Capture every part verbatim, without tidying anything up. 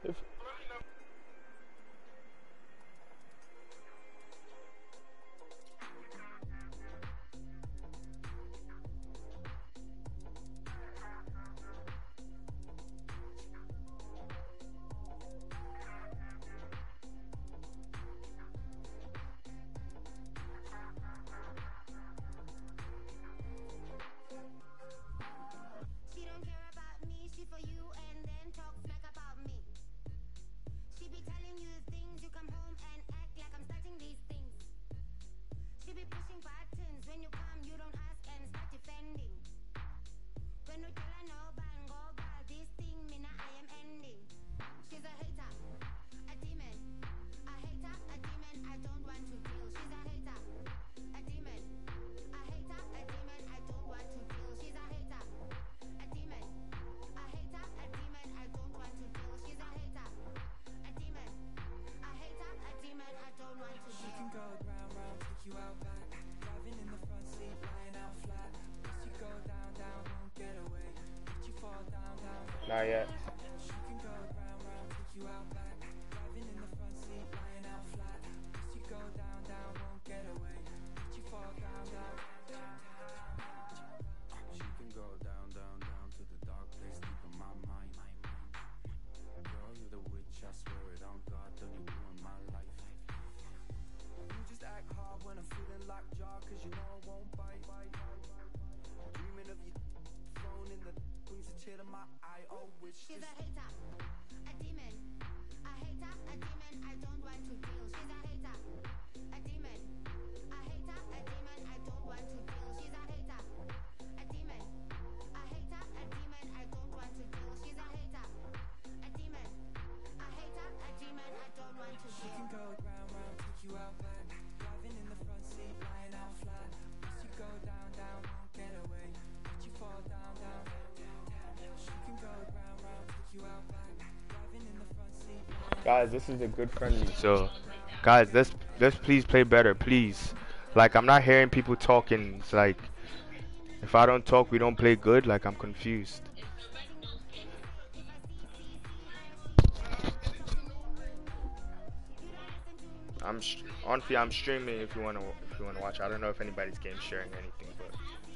If She don't care about me, she for you and then talk smack about me. She be telling you things, you come home and act like I'm starting these things. She be pushing buttons, when you come you don't ask and start defending. When you tell her no bang go bad, this thing me now I am ending. She's a hater, a demon, a hater, a demon I don't want to deal. She's a hater, a demon, a hater, a demon I don't want to deal. She's a hater, a demon, a hater, a demon I don't want to deal. She's a hater, a demon, a hater, a demon I don't want to She deal. can go round, round, take you out back. Driving in the front seat, lying out flat. Once you go down, down, won't get away. Let you fall down, down. not yet. She can go round, round, take you out back. Driving in the front seat, lying out flat. Once you go down, down, won't get away. Let you fall down, down, down, down. She can go down, down, down to the dark place deep in my mind. Girl, you're the witch, I swear it on God, don't you ruin my life. You just act hard when I'm feeling lockjaw, cause you know I won't bite. Dreaming of you, phone in the brings a tear to my eye. Oh, witch, She's just a hater, a demon, a hater, a demon I don't want to deal. She's a hater, a demon, a hater, a demon I don't want to deal. She's a hater, a demon, a hater, a demon I don't want to deal. She's a hater, a demon, a hater, a demon I don't want to She deal. can go round, round, take you out back. Driving in the front seat, lying out flat. Once you go down, down, won't get away. Let you fall down, down, down, down. She can go round, round, take you out back. Driving in the front seat, lying Guys, this is a good friendly. So, guys, let's let's please play better, please. Like, I'm not hearing people talking. It's like, if I don't talk, we don't play good. Like, I'm confused. I'm sh honestly, I'm streaming. If you wanna, if you wanna watch, I don't know if anybody's game sharing or anything, but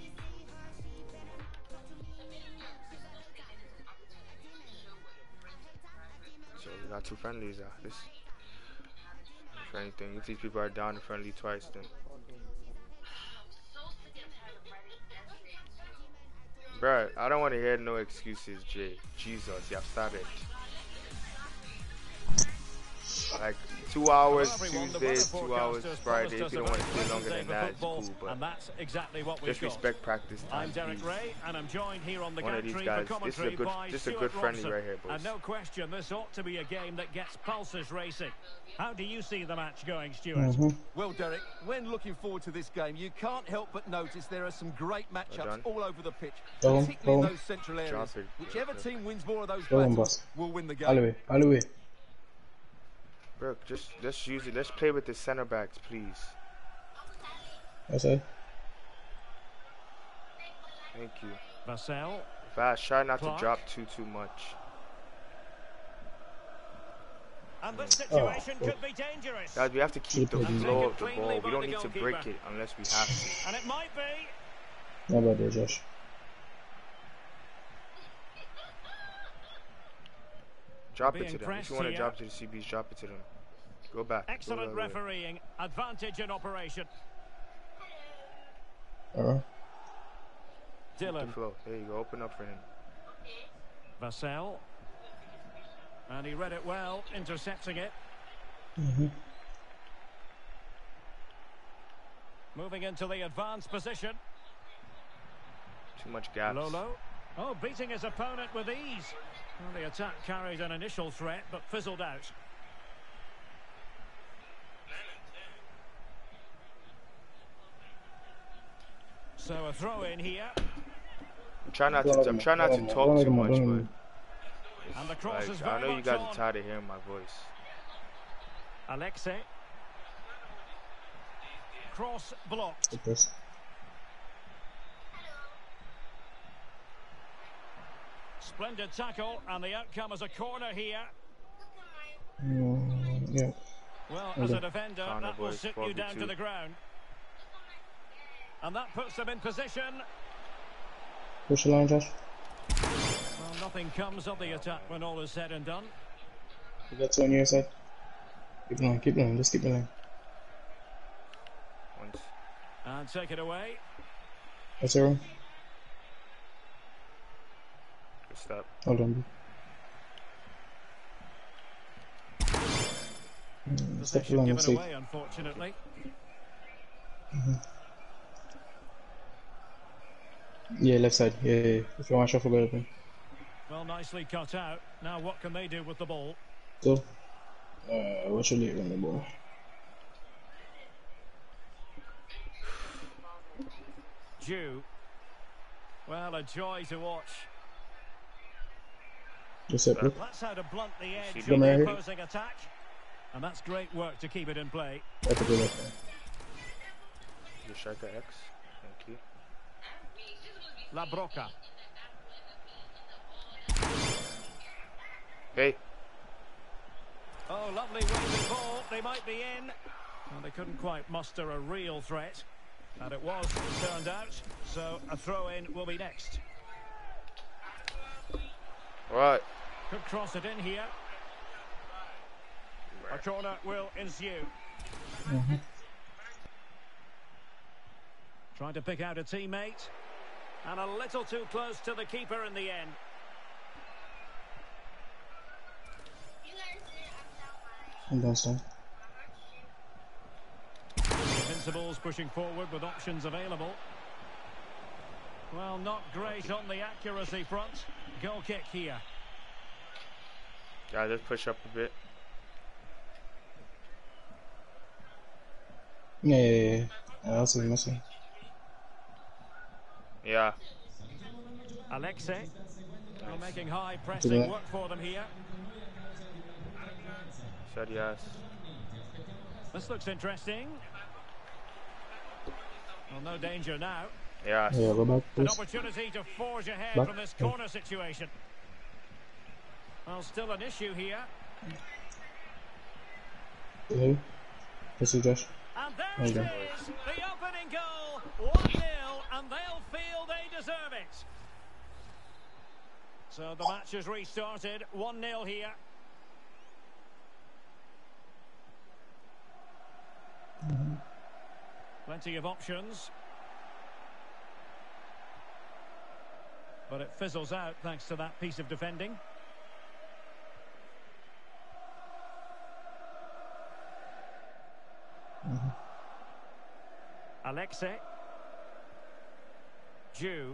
so we got two friendlies. Uh, this, if anything, if these people are down to friendly twice, then. Bruh, I don't want to hear no excuses, Jay. Jesus, you have started. Like, two hours Tuesdays, two hours Friday. If you don't want to stay longer than that, it's cool. But and that's exactly what we've just respect practice time, I'm Derek please. Ray, and I'm joined here on the One of these gantry guys. for This is a commentary good, by this is a Stuart good friendly Robson. right here, boys. And no question, this ought to be a game that gets pulses racing. How do you see the match going, Stuart? Mm-hmm. Well, Derek, when looking forward to this game, you can't help but notice there are some great matchups done. all over the pitch, Go on, particularly go in on. those central areas. Drop it. Whichever team wins more of those Go on, battles boss. will win the game. Allez, allez. Bro, just let's use it. Let's play with the center backs, please. That's it. Thank you. Vassell. Fast, try not Clark. to drop too too much. And this situation could be dangerous. Guys, we have to keep the Keep it flow easy. of the ball. We don't need to break it unless we have to. And it might be. Not bad there, Josh. Drop Being it to them. If pressed you want to here. drop to the C Bs, drop it to them. Go back. Go Excellent the other way. refereeing. Advantage in operation. Uh-huh. The Dylan. flow. There you go. Open up for him. Vassell. And he read it well, intercepting it. Mm-hmm. Moving into the advanced position. Too much gaps. Lolo. Oh, beating his opponent with ease. Well, the attack carried an initial threat, but fizzled out. So a throw in here. I'm trying not to. I'm trying not to talk too much, but And the cross is like, very I know you much guys on. are tired of hearing my voice. Alexei. Cross blocked. Take this. Splendid tackle, and the outcome is a corner here. Mm, yeah. Well, Hold as a on. defender, Corner that will boys, sit you down to 4v2. the ground. And that puts them in position. Push the line, Josh. Well, nothing comes of the attack when all is said and done. You got two on your side. Keep the line, keep the line, just keep the line. Once. And take it away. That's zero. Good stop. Hold on. Mm, step the Possession line, given let's see. away, unfortunately. Yeah, left side. Yeah, yeah, yeah. If you want to shuffle, go open. Well, nicely cut out. Now what can they do with the ball? So, uh, what should you on the ball? Jew. Well, a joy to watch. Just set, look. That's how to blunt the edge Come of right the here. opposing attack. And that's great work to keep it in play. That's a good left side. The striker X. Thank you. La Broca. Hey. Oh, lovely weighted ball. They might be in. Well, they couldn't quite muster a real threat. And it was, it turned out. So a throw-in will be next. Right. Could cross it in here. A corner will ensue. Mm-hmm. Trying to pick out a teammate. And a little too close to the keeper in the end. I'm downstairs. The Invincibles pushing forward with options available. Well, not great on the accuracy front. Goal kick here. Yeah, just push up a bit. Yeah, yeah, yeah. yeah. That's what missing. Yeah. Alexei. Well, making high that. pressing work for them here. Said yes. This looks interesting. Well, no danger now. Yes. Yeah, go back, An please. opportunity to forge ahead Back. from this Yeah. corner situation. Well, still an issue here. Yeah. Let's see, Josh. And there There it you is, go. the opening goal, one nil, and they'll feel they deserve it. So the match has restarted, one nil here. Mm-hmm. Plenty of options. But it fizzles out thanks to that piece of defending. Mm-hmm. Alexei. Jew.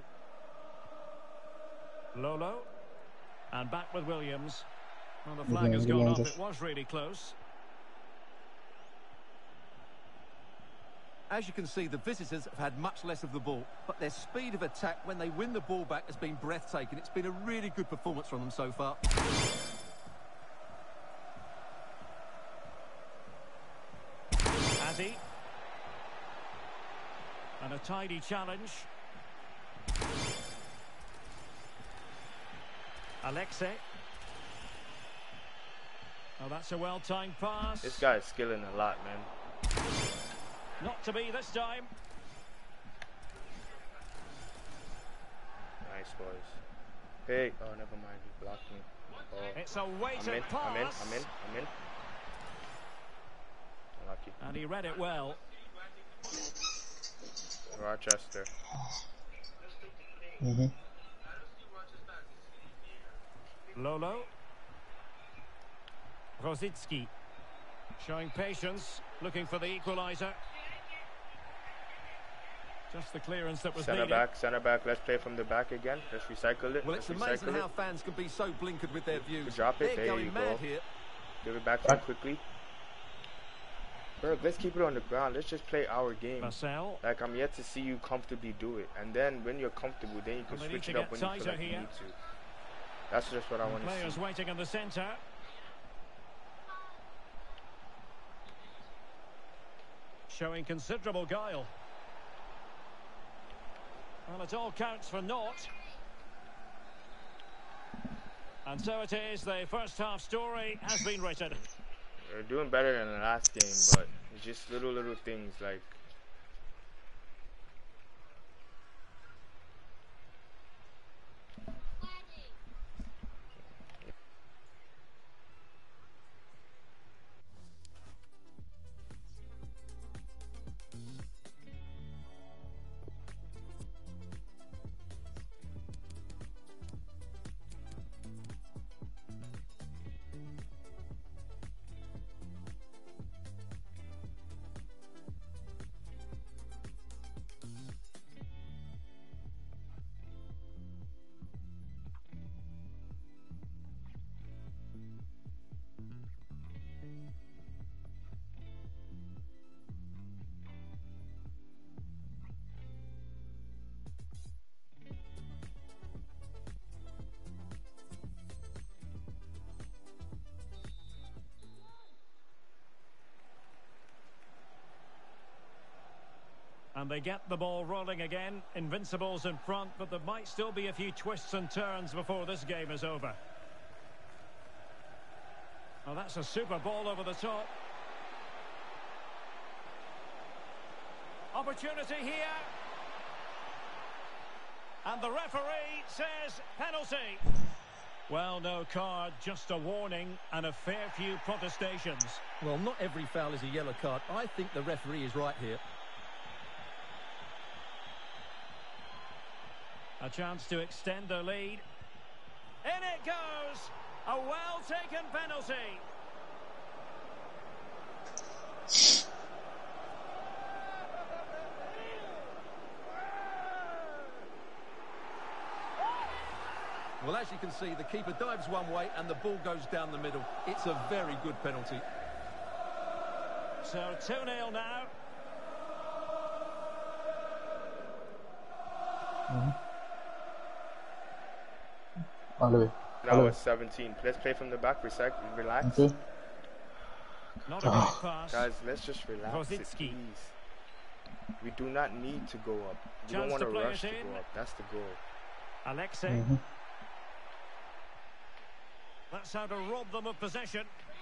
Lolo. And back with Williams. Well, the flag has Good gone line, up. Josh. It was really close. As you can see, the visitors have had much less of the ball, but their speed of attack when they win the ball back has been breathtaking. It's been a really good performance from them so far. Addy. And a tidy challenge. Alexei. Oh, that's a well-timed pass. This guy is skilling a lot, man. Not to be this time. Nice boys. Hey. Oh, never mind. He blocked me. Oh. It's a I'm weighted in. pass. I'm in. I'm in. I'm in. Lucky. And he read it well. Rochester. Mm-hmm. Lolo. Rosicki. Showing patience, looking for the equaliser. Just the clearance that was Center needed. back, center back. Let's play from the back again. Let's recycle it. Well, Let's it's amazing recycle how it. fans can be so blinkered with their views. Drop it. They're There going you mad go. here. Give it back to him quickly. Berg, let's keep it on the ground. Let's just play our game. Marcel. Like, I'm yet to see you comfortably do it. And then when you're comfortable, then you can And they switch need it to up get when you feel tighter like you here. need to. That's just what I want to Players see. waiting in the centre. Showing considerable guile. Well, it all counts for naught. And so it is, the first half story has been written. We're doing better than the last game, but it's just little, little things like... And they get the ball rolling again. Invincibles in front, but there might still be a few twists and turns before this game is over. Well, that's a super ball over the top. Opportunity here. And the referee says penalty. Well, no card, just a warning and a fair few protestations. Well, not every foul is a yellow card. I think the referee is right here. A chance to extend their lead. In it goes! A well-taken penalty. Well, as you can see, the keeper dives one way and the ball goes down the middle. It's a very good penalty. So two nil now. Mm-hmm. All the way. Now it's seventeen. Let's play from the back. Recycle, relax. Okay. Not a great pass. Guys, let's just relax it, Rosicki. please. We do not need to go up. We Chance don't want to to play rush it to in. go up. That's the goal. Alexei. Mm-hmm. That's how to rob them of possession.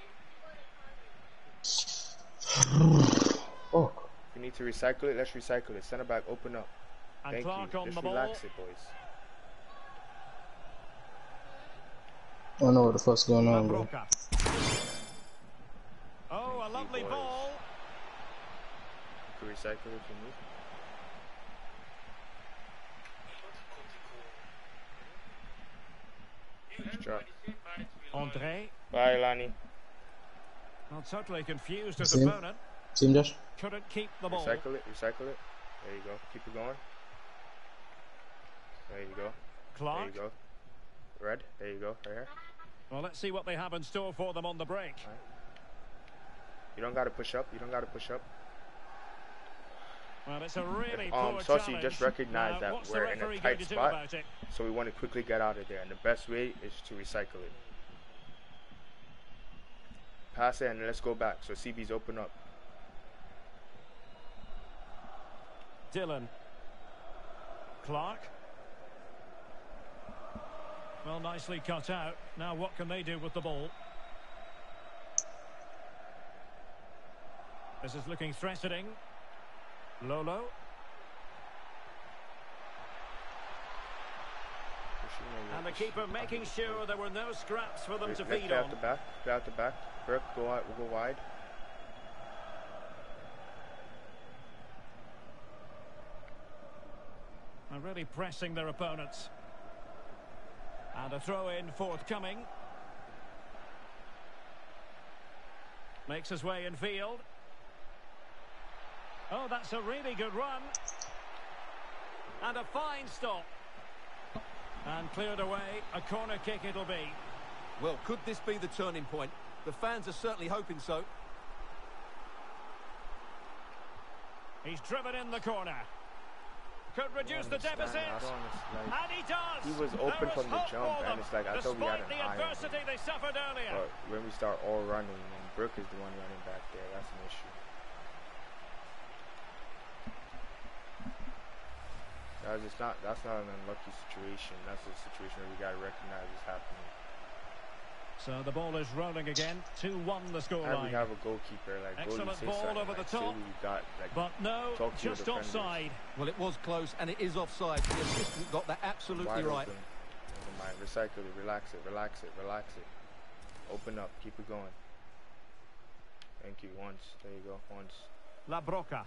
Oh. We need to recycle it. Let's recycle it. Centre back, open up. And Thank Clark you. on Just the ball. relax it, boys. I don't know what the fuck's going on, bro. Mambroka. Oh, a lovely boys. ball. You can recycle it if you need. Nice drop. Andre. Bye, Lani. Well, totally confused his See? opponent. See him, Josh? Couldn't keep the ball. Recycle it, recycle it. There you go. Keep it going. There you go. There Clark. you go. Red. There you go. Right here. Well, let's see what they have in store for them on the break. Right. You don't got to push up. You don't got to push up. Well, it's a really Um, poor Saucy, challenge. just recognize Now, that what's we're the in a referee tight going to do spot. about it? So we want to quickly get out of there. And the best way is to recycle it. Pass it and let's go back. So C B's open up. Dylan. Clark. Well, nicely cut out. Now what can they do with the ball? This is looking threatening. Lolo. And the keeper making sure there were no scraps for them Let's to play feed out on. the back. Play out the back. Burke, go out. We'll go wide. And really pressing their opponents. And a throw-in forthcoming. Makes his way in field. Oh, that's a really good run. And a fine stop. And cleared away. A corner kick it'll be. Well, could this be the turning point? The fans are certainly hoping so. He's driven in the corner. Could reduce the understand. deficit. I don't understand. Like, And he does. he was open There from the hope jump, for and them, it's like, I thought we had despite an the eye on adversity him. they suffered earlier. But when we start all running, and Brooke is the one running back there, that's an issue. Guys, it's not. That's not an unlucky situation. That's a situation where we gotta recognize it's happening. So the ball is rolling again. two one the How do you scoreline. have a goalkeeper? Like, Excellent goalie say ball something, over the like, say top. what you got, like, But no, talk to your just defenders. offside. Well, it was close, and it is offside. The assistant got that absolutely wide right. open. Never mind. Recycle it. Relax it. Relax it. Relax it. Open up. Keep it going. Thank you. Once. There you go. Once. La Broca.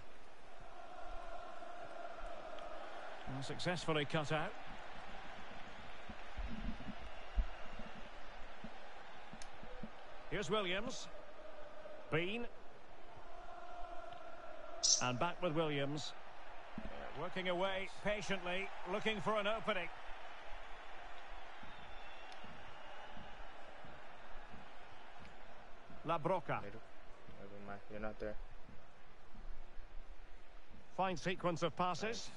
Well, successfully cut out. Here's Williams. Bean. And back with Williams. Working away patiently, looking for an opening. La Broca. Middle. Never mind. You're not there. Fine sequence of passes.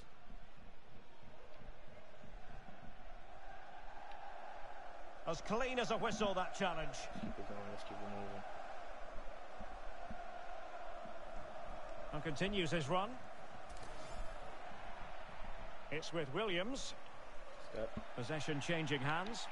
As clean as a whistle, that challenge. Keep it going. Let's keep it moving. And continues his run. It's with Williams. Step. Possession changing hands.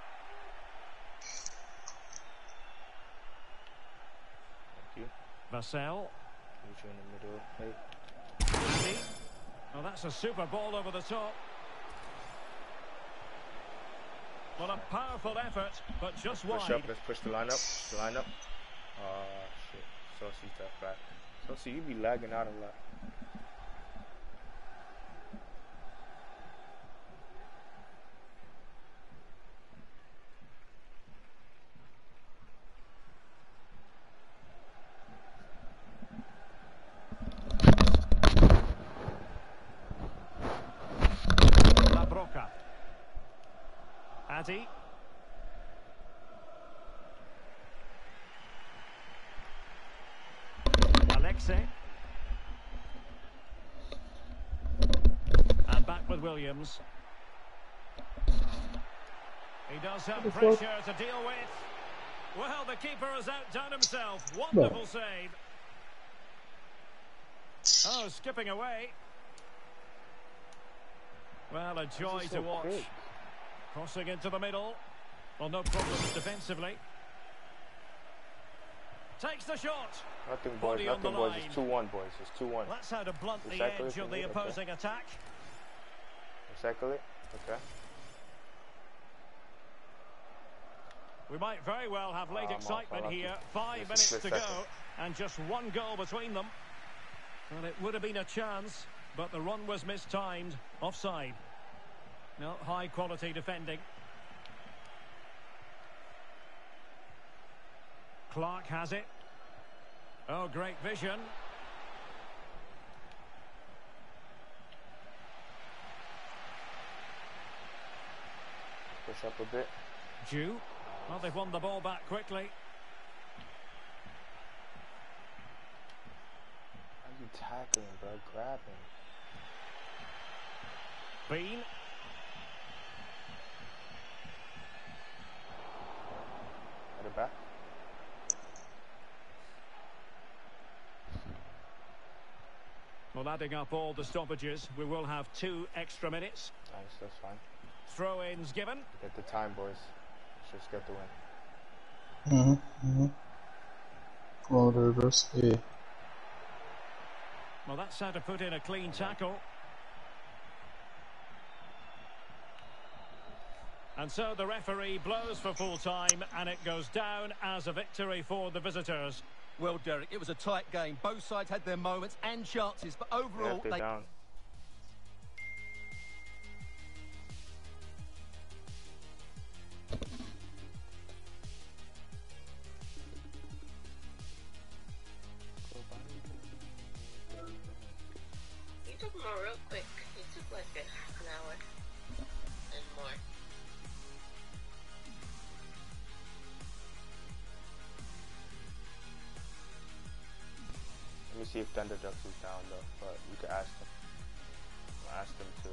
Thank you. Vassell. Put you in the middle. Hey. Andy. Oh, that's a super ball over the top. Well, a powerful effort, but just Push wide. up. Let's push the line up. Push the line up. Oh, shit. Saucy tough back. Saucy, you be lagging out a lot. La Broca. Addy. Alexei. And back with Williams. He does have pressure to deal with. Well, the keeper has outdone himself. Wonderful save. Oh, skipping away. Well, a joy This is to so watch. quick. Crossing into the middle. Well, no problems defensively. Takes the shot. Nothing, boys. Body on Nothing, the boys. line. It's two one, boys. It's two one. That's how to blunt the Recycle edge it, of the okay. opposing attack. Recycle it. Okay. We might very well have late Ah, I'm off. excitement I like here. it. Five This is minutes to split go, second. and just one goal between them. Well, it would have been a chance, but the run was mistimed. Offside. No, high quality defending. Clark has it. Oh, great vision. Push up a bit. Jew. Well, they've won the ball back quickly. How you tackling, bro? Grab him. Bean. At the back. Well, adding up all the stoppages, we will have two extra minutes. Nice, that's fine. Throw-ins given. Get the time, boys. Let's just get the win. Mm-hmm. Mm-hmm. Oh, the reverse. Yeah. Well, that's how to put in a clean tackle. And so the referee blows for full time, and it goes down as a victory for the visitors. Well, Derek, it was a tight game. Both sides had their moments and chances, but overall, Left it they... down. You took them all real quick. You took like a half an hour and more. Let me see if Thunderducks is down though, but you can ask them. I'll ask them too.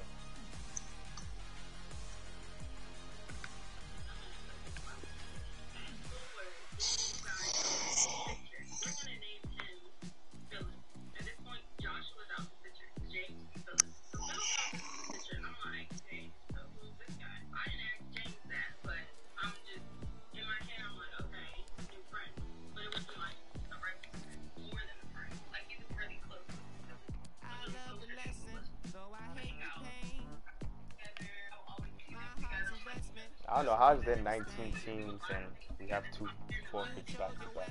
I don't know how is there nineteen teams and we have two forfeits back to back.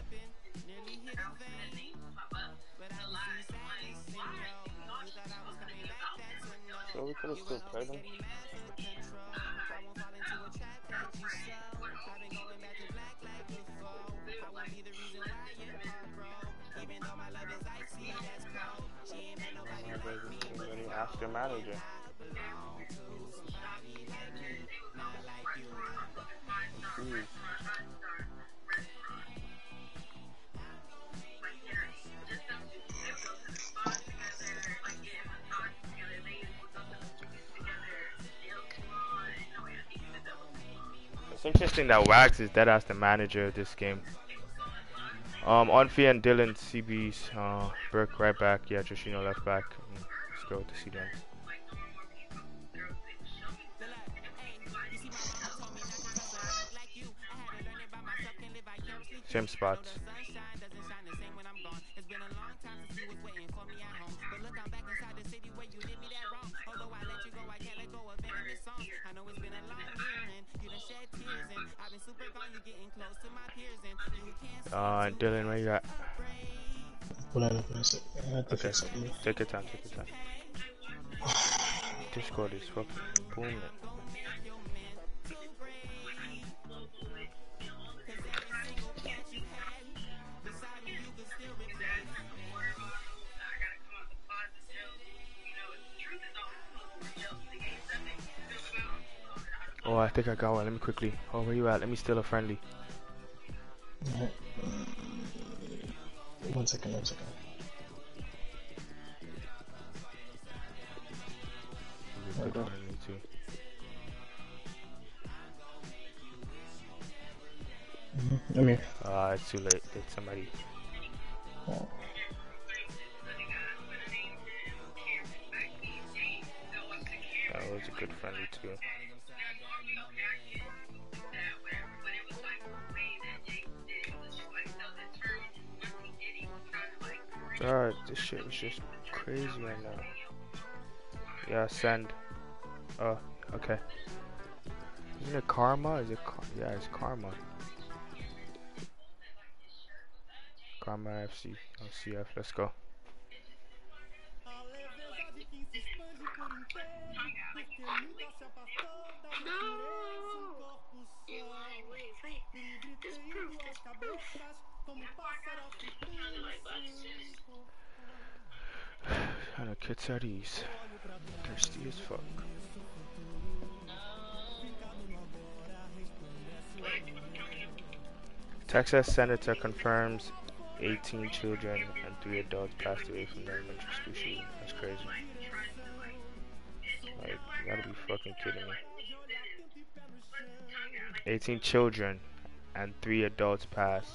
So we could have still played them. Ask your manager. Jeez. It's interesting that Wags is dead as the manager of this game. Um, Onfi and Dylan, C Bs, uh, Burke right back, yeah, Joshino left back. Mm, let's go to C them. Same spots. Uh, Dylan, where you at? Hold on, hold on a sec. I had to Okay, fix something. take your time, take your time. Discord is fucking booming. Oh, I think I got one. Let me quickly. Oh, where you at? Let me steal a friendly. Alright. One second, one second. Good go. friendly too. Mm-hmm. I'm here. Ah, it's too late. Did somebody? Oh. That was a good friendly too. God, this shit is just crazy right now. Yeah, send. Oh, okay. Isn't it Karma? Is it? Car yeah, it's Karma. Karma F C. Oh, C F. Let's go. How the kids are these? Thirsty as fuck. Texas senator confirms eighteen children and three adults passed away from the elementary school shooting. That's crazy. Like, you gotta be fucking kidding me. eighteen children and three adults passed.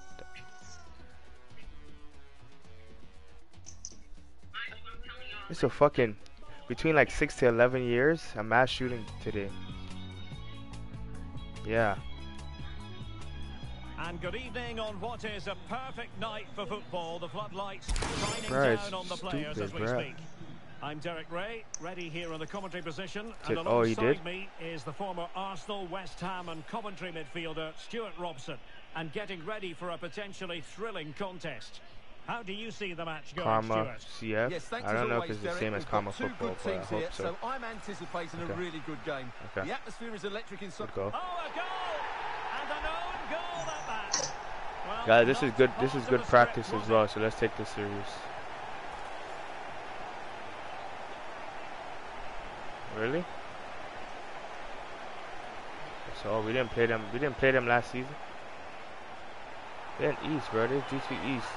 It's a fucking between like six to eleven years. A mass shooting today. Yeah. And good evening on what is a perfect night for football. The floodlights shining Bruh, down on the it's players stupid, as we bruh. speak. I'm Derek Ray, ready here on the commentary position. Did- and oh, he alongside did? me is the former Arsenal, West Ham and Coventry midfielder Stuart Robson. And getting ready for a potentially thrilling contest. How do you see the match going, Karma Stuart? C F. Yes, thanks I don't as know always, if it's the Derek. same as We've Karma got two football, good but I teams hope here, so. I'm anticipating Okay. a really good game. Okay. The atmosphere is electric inside. Good goal. Oh, a goal! And an own goal at that. Well, Guys, this is not good. part This is of good the practice script, as was well. it? So let's take this serious. Really? So we didn't play them. We didn't play them last season. They're in East, bro. They're G two East.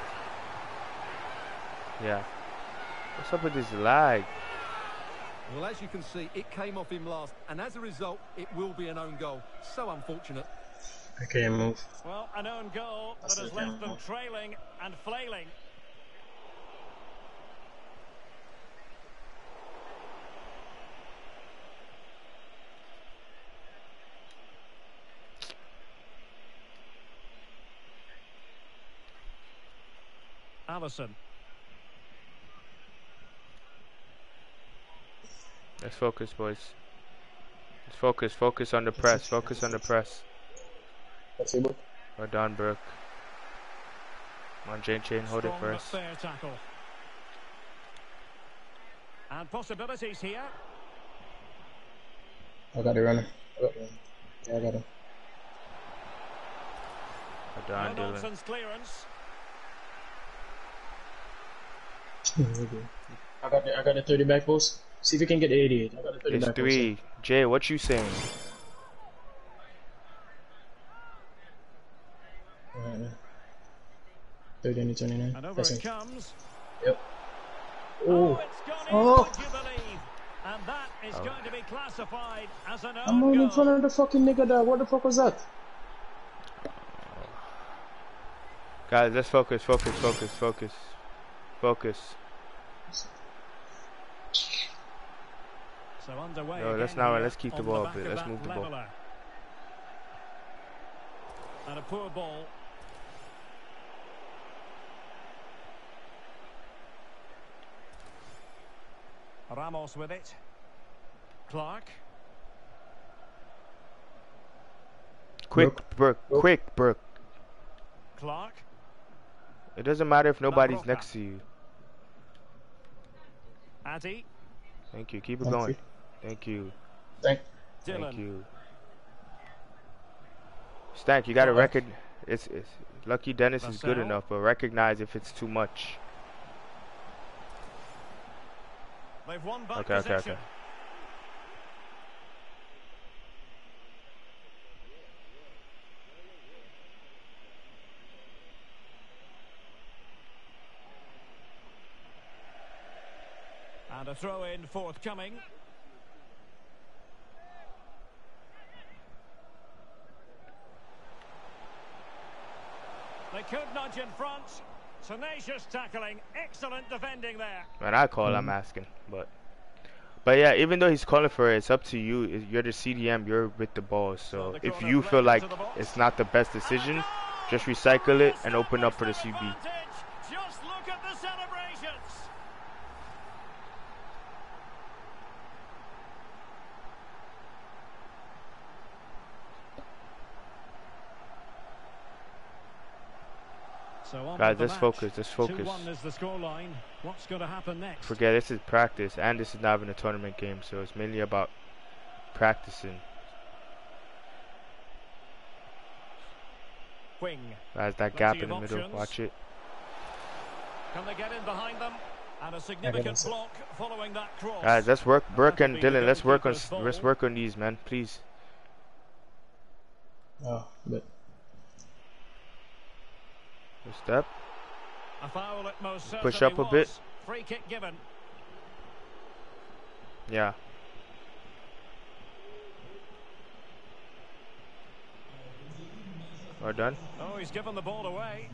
Yeah. What's up with this lag? Well, as you can see, it came off him last, and as a result, it will be an own goal. So unfortunate. Okay, move. Well, an own goal that That's has okay. left them trailing and flailing. Allison. Let's focus, boys. Focus, focus on the press, focus on the press. That's it, bro. Well done, Burke. Come on, Jane Chain, hold it Strong but first. fair tackle. And possibilities here. I got the runner. I got the runner. Yeah, I got him. Well done, No Dylan. nonsense clearance. I got the I got the thirty back post. See if you can get the eighty-eight. I got the thirty It's back three. Jay, what you saying? post. Alright, man. thirty and twenty-nine. And over That's it it. comes. Yep. Oh, Oh. it's gone in, Oh. would you believe? And that is Oh. going to be classified as an I'm own right in goal. front of the fucking nigga there. What the fuck was that? Guys, let's focus, focus, focus, focus. Focus. So underway No, let's again not- here let's keep the on ball back a bit. of Let's that move the ball. leveller. And a poor ball. Ramos with it. Clark. Quick, Burke. Burke. Quick, Burke. Clark. It doesn't matter if nobody's Roca. next to you. Addy. Thank you. Keep it Thank going. you. Thank you. Thank. Dylan. Thank you. Stank, you gotta Clark. record. It's, it's Lucky Dennis is good Vassell. enough, but recognize if it's too much. They've won back Okay, okay, possession. okay. And a throw in forthcoming. They could nudge in front. Tenacious tackling. Excellent defending there. Man, I call. I'm asking, but, but yeah. Even though he's calling for it, it's up to you. If you're the C D M. You're with the ball. So the if corner you played feel like into the box. it's not the best decision, And a just goal! recycle it and Yes, open up for the Western C B. advantage. Just look at the celebrations. So on Guys, with the let's match. focus, let's focus. two one is the scoreline. What's going to happen next? Forget this is practice, and this is not even a tournament game, so it's mainly about practicing. Wing. Guys, that Plenty gap of in the middle, options. watch it. Can they get in behind them? And a significant inside. block following that cross. Guys, let's work, Burke that'll and be the Dylan. Let's work on, goalkeeper's let's ball. work on these, man, please. Oh, but Good step. A foul it most certainly Push up a was. bit. Free kick given. Yeah. Well done. Oh, he's given the ball away.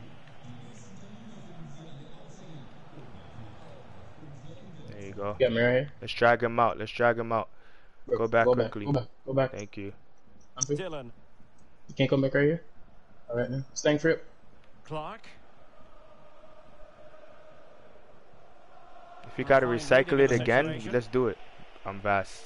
There you go. get me right here. Let's drag him out. Let's drag him out. Go back go quickly. Back, go back. Go back. Thank you. I'm free. Dylan. You can't come back right here. All right, now. Staying free. Clark. If you gotta Fine recycle reading it of the again, situation. let's do it. I'm vast.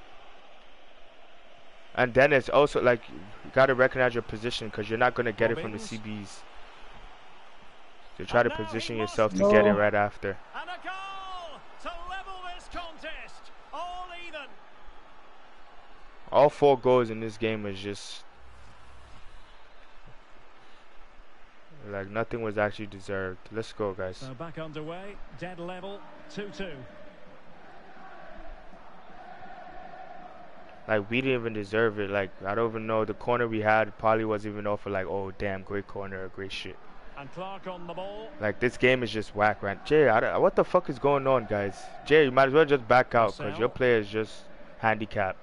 And then it's also like you gotta recognize your position because you're not gonna get it from the Robbins. C Bs. So try to And now position he yourself to must- get it No. right after. And a goal to level this contest. All even. All four goals in this game was just like nothing was actually deserved. Let's go, guys. So back underway. Dead level. two two. Like we didn't even deserve it. Like I don't even know the corner we had probably wasn't even off for like oh damn great corner or great shit. And Clark on the ball. Like this game is just whack, man. Jay, I don't, what the fuck is going on, guys? Jay, you might as well just back out because your Vassell. player is just handicapped.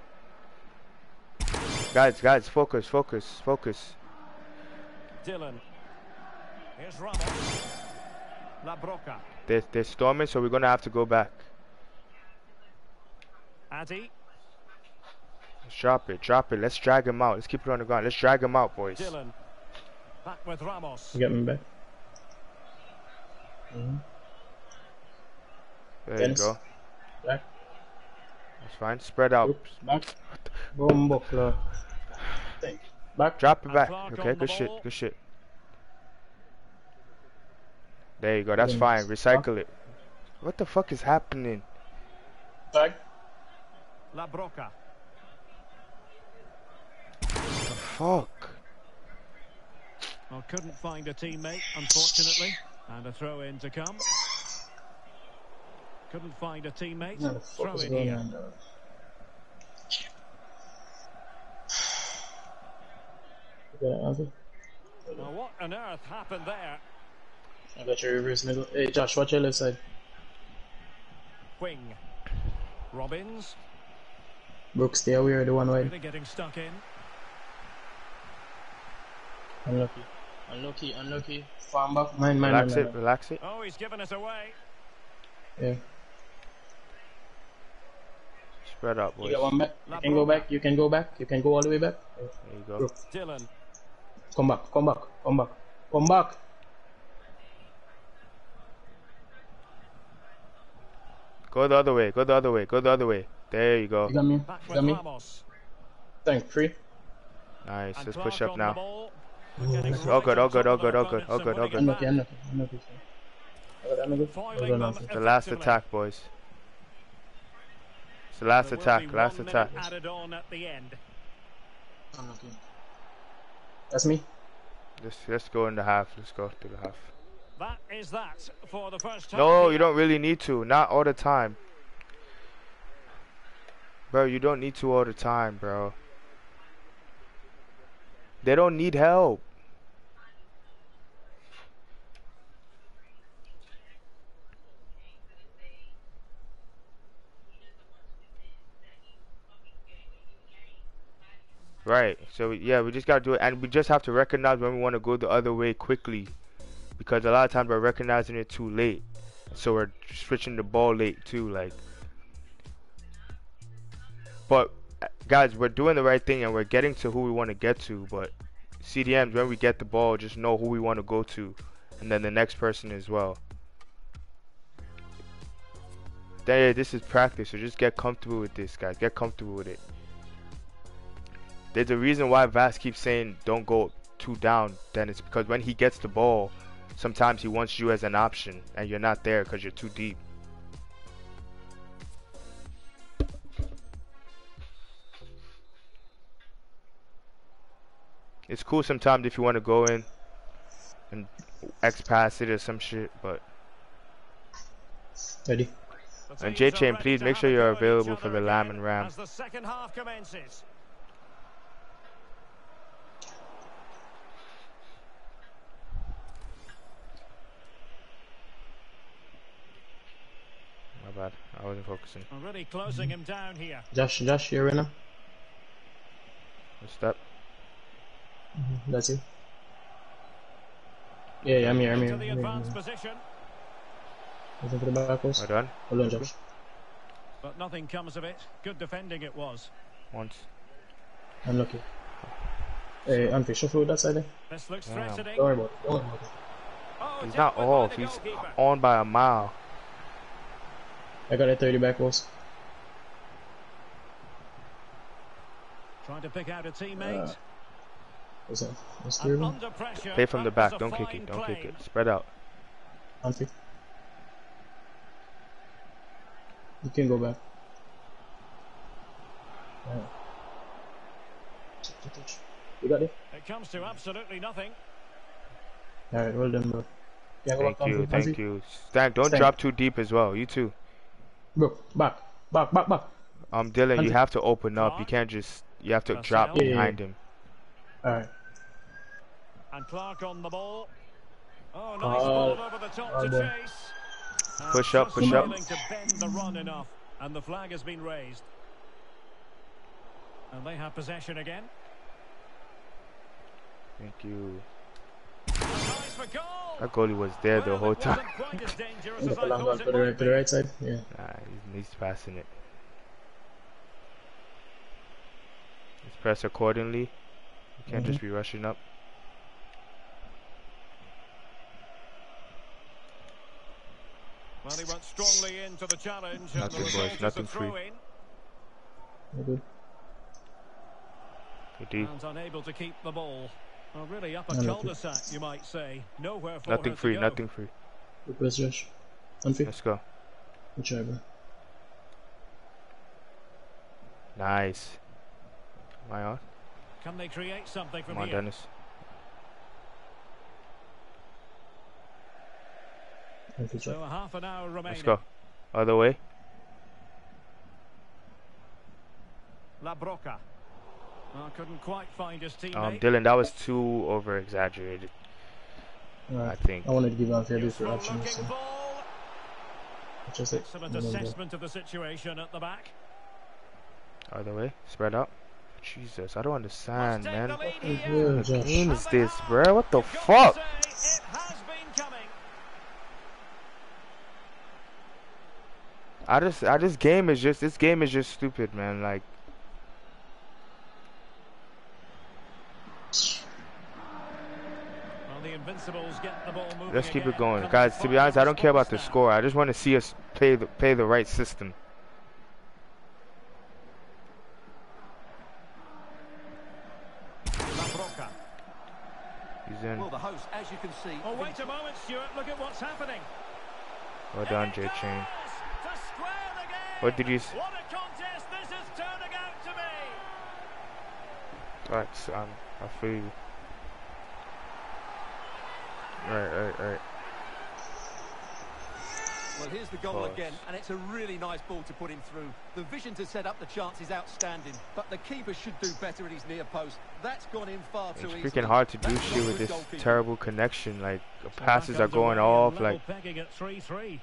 Guys, guys, focus, focus, focus. Dylan. Here's Ramos. La Broca. They're, they're storming, so we're gonna have to go back. Addy. Let's drop it, drop it. Let's drag him out. Let's keep it on the ground. Let's drag him out, boys. Dylan. Back with Ramos. You get me back. Mm-hmm. There Dennis. you go. Back. Let's fine. Spread out. Oops, back. Boom, buckler. Thank you. Back. Drop it And back. Clark Okay, on the good shit. ball. Good shit. There you go. That's Then fine. back. Recycle it. What the fuck is happening? Tag. La Broca. The fuck? Well, couldn't find a teammate, unfortunately. And a throw in to come. Couldn't find a teammate. What the fuck Throw is in going here. on there? You got it, Alfie? Well, what on earth happened there? I got your reverse middle. Hey, Josh, watch your left side. Wing. Robbins. Brooks, stay away of the one wide. Really getting stuck in. Unlucky. Unlucky, unlucky. Farm back. Mine, mine, Relax mine, it. mine. Relax it. Oh, he's given it away. Yeah. Spread out, You boys. got one back. La You can go Broca. back. You can go back. You can go all the way back. There you go. Brooks, Dylan. come back. Come back. Come back. Come back. Go the other way. Go the other way. Go the other way. There you go. You got me. Back You with got me. Ramos. Thank free. Nice. And Let's Clark push up on the now. ball. Oh, Getting nice. All right good, on all good, top all of their good, all good, opponents all and good, all winning good. it Unlucky, back. unlucky, unlucky. I got that, I'm good. Foiling Well done, them Alfie. The last effectively. attack, boys. It's the last There will attack. be Last one attack. minute added on at the end. Unlucky. That's me. Let's let's go in the half. Let's go to the half. That is that for the first time. No, here. you don't really need to. Not all the time. Bro, you don't need to all the time, bro. They don't need help. Right. So yeah, we just gotta do it, and we just have to recognize when we want to go the other way quickly, because a lot of times we're recognizing it too late, so we're switching the ball late too. Like, but uh, guys, we're doing the right thing and we're getting to who we want to get to. But C D Ms, when we get the ball, just know who we want to go to, and then the next person as well. Then, yeah, this is practice, so just get comfortable with this, guys. Get comfortable with it. There's a reason why Vass keeps saying don't go too down. Then it's because when he gets the ball, sometimes he wants you as an option, and you're not there because you're too deep. It's cool sometimes if you want to go in and X pass it or some shit, but Ready. The and teams J are Chain, ready please to make have sure a you're go at each available for other the Lamb again and Ram. as the second half commences. My bad, I wasn't focusing. Already closing him down here. Josh, Josh, you're in now. Step. That's you. Yeah, yeah, I'm here, I'm Into here. the I'm here, I'm advanced here. position, Looking for the back post. Well done. Hold on, Josh. but nothing comes of it. Good defending it was. Once. Unlucky. Hey, Anfi, shuffle with that side there. This looks Damn. threatening. Don't worry about it. Don't worry about it. Oh, He's dealt not with by off. the He's goalkeeper. on by a mile. I got a thirty back post. Trying to pick out a teammate. Uh, What's that? What's And the under pressure. Play from the that was back. a Don't kick fine it. Don't kick claim. it. Spread out. Anfi. You can go back. Alright. You got it? It comes to absolutely nothing. Alright, well done, bro. Yeah, go Thank back, you. Anfi. Thank Anfi. you. Stank, don't Stank. drop too deep as well. You too. Bro, back. Back, back, back. Um, Dylan, you Anfi. have to open up. You Clark. can't just. You have to That's drop out. Yeah, yeah, behind yeah. him. Alright. And Clark on the ball. Oh, nice Oh, ball over the top oh, to boy. chase. And Push up, just push up. failing to bend the run enough. And the flag has been raised. And they have possession again. Thank you. And nice for goal. That goalie was there the Well, whole it time. wasn't quite as dangerous Look as at I long thought ball to it the might right, to be. the right side. Yeah. Nah, he's, he's passing it. Let's press accordingly. You can't Mhm. just be rushing up. Well, he went strongly into the challenge. And Nothing, the boys, result is a nothing free. throw in. We're good. Good D. And unable to keep the ball. Well, really up a No, no, cul-de-sac, you might say. Nowhere for Nothing her free, to go. nothing free. Good press, Josh. Unfit. Let's go. Good try, bro. Nice. Am I on? Can they create something from Come on, here? Dennis. Unfit So shot. a half an hour remaining. Let's go. Other way. La Broca. Well, couldn't quite find his teammate. Um, Dylan, that was too over exaggerated. I Alright. think. I wanted to give unfair bit for Useful options. looking So. ball. Just it. Excellent And then go. assessment of the situation at the back. Other way. Spread out. Jesus, I don't understand, Must take man. the lead Fucking here. good, What Josh. game is this, And bruh? What the you've got to fuck? say, it has been coming. I just, I this game is just, this game is just stupid, man. Like, Well, the Invincibles get the ball moving let's keep it again. going, Can guys. they To be find honest, I don't care about the response now? score. I just want to see us play the, play the right system. La Broca. He's in. Well, the host, as you can see... Oh, wait a moment, Stuart. Look at what's happening. Well done, Here J it Chain. goes to square the game. What did you s- What a contest this is turning out to be. Alright, so, um, I feel you. Right, right, right. Well, here's the goal Pause. again, and it's a really nice ball to put him through. The vision to set up the chance is outstanding, but the keeper should do better at his near post. That's gone in far too It's easily. freaking hard to do That's shit not with good this goalkeeping. terrible connection. Like, the So passes back are going underway off. and Like, level pegging at three three.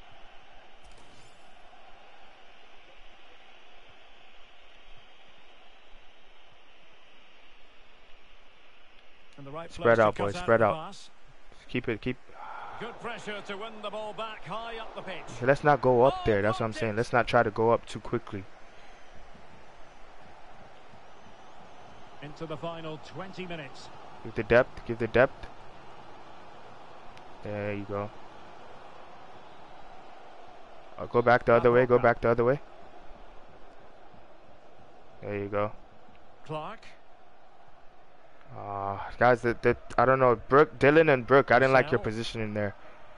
And the right Spread place to out, cut boys, out spread the out. pass. keep it, keep. Good pressure to win the ball back high up the pitch. Let's not go up there. That's what I'm saying. Let's not try to go up too quickly. Into the final twenty minutes. Give the depth. Give the depth. There you go. I'll go back the other way. Go back the other way. There you go. Clark. Uh, guys, that that I don't know. Brooke, Dylan, and Brooke. I didn't like your Marcel. positioning there.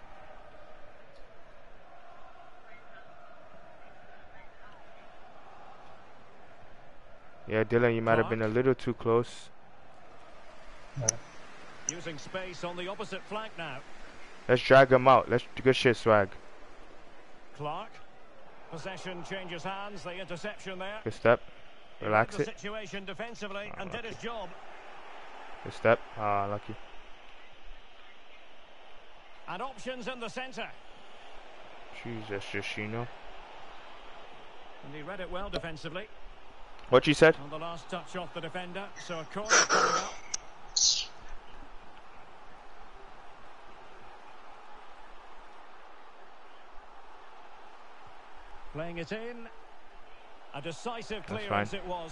Yeah, Dylan, you might have been a little too close. Using space on the opposite flank now. Let's drag him out. Let's good shit, swag. Clark. Possession changes hands. The interception there. Good step. He read Relax the it. situation defensively and did his job. Good step. Ah, lucky. And options in the centre. Jesus, Yoshino. And he read it well defensively. What you said? On the last touch off the defender. So a corner coming up. Playing it in. A decisive That's clearance fine. it was.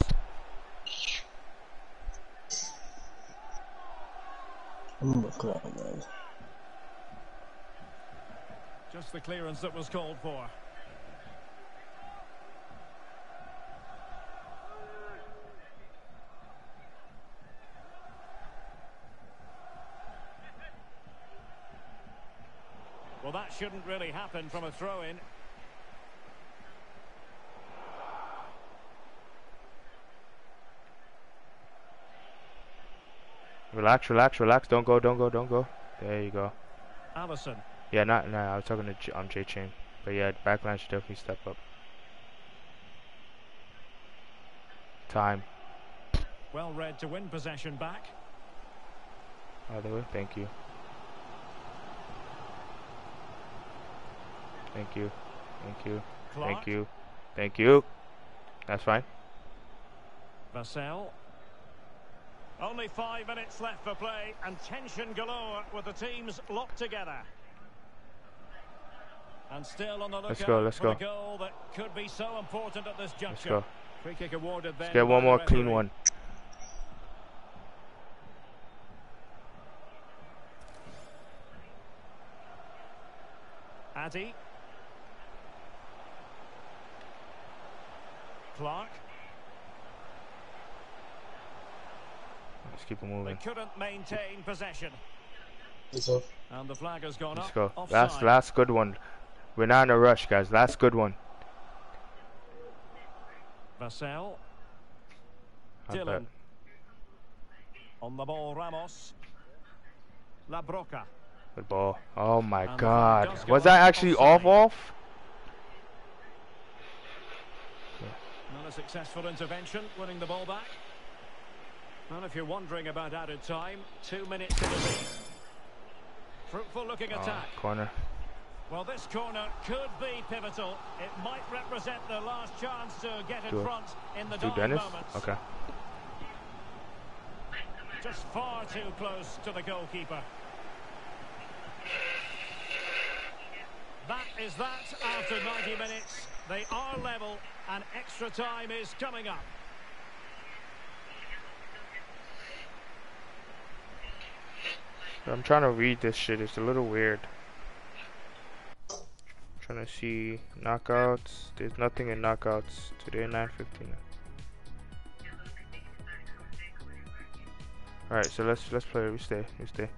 I'm a clown, man. Just the clearance that was called for. Well, that shouldn't really happen from a throw-in. Relax, relax, relax. Don't go, don't go, don't go. There you go. Allison. Yeah, not, nah, I was talking to J um, J Chain. But yeah, backline should definitely step up. Time. Well read to win possession back. By the way, thank you. Thank you. Thank you. Clark. Thank you. Thank you. That's fine. Vassell. Only five minutes left for play and tension galore with the teams locked together. And still on the lookout Let's go, let's for go. a goal that could be so important at this Let's juncture. go. Free kick awarded then. Let's get by one the more clean referee. one. Addy. Clark. Let's keep it They moving. couldn't maintain possession. It's off. And the flag has gone Let's up. go. Offside. Last, last good one. We're not in a rush, guys. Last good one. Vassell. I bet. Dylan. On the ball, Ramos. La Broca. Good ball. Oh my And the flag God. does go Was that up. actually off Offside. off? Not a successful intervention, winning the ball back. And if you're wondering about added time, two minutes it'll be. Fruitful looking Oh, attack. corner. Well, this corner could be pivotal. It might represent the last chance to get in Do it. front in the To dying Dennis? moments. Okay. Just far too close to the goalkeeper. That is that after ninety minutes. They are level and extra time is coming up. I'm trying to read this shit. It's a little weird. Trying to see knockouts. There's nothing in knockouts today. nine fifteen. All right, so let's let's play. We stay. We stay.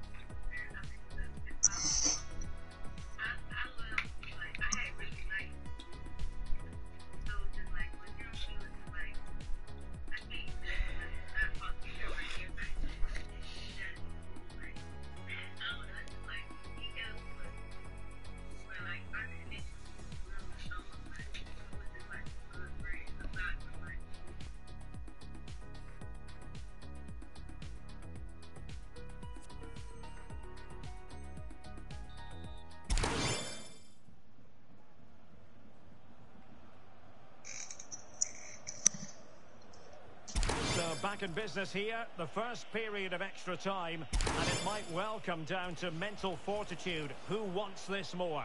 So back in business here, the first period of extra time, and it might well come down to mental fortitude. Who wants this more?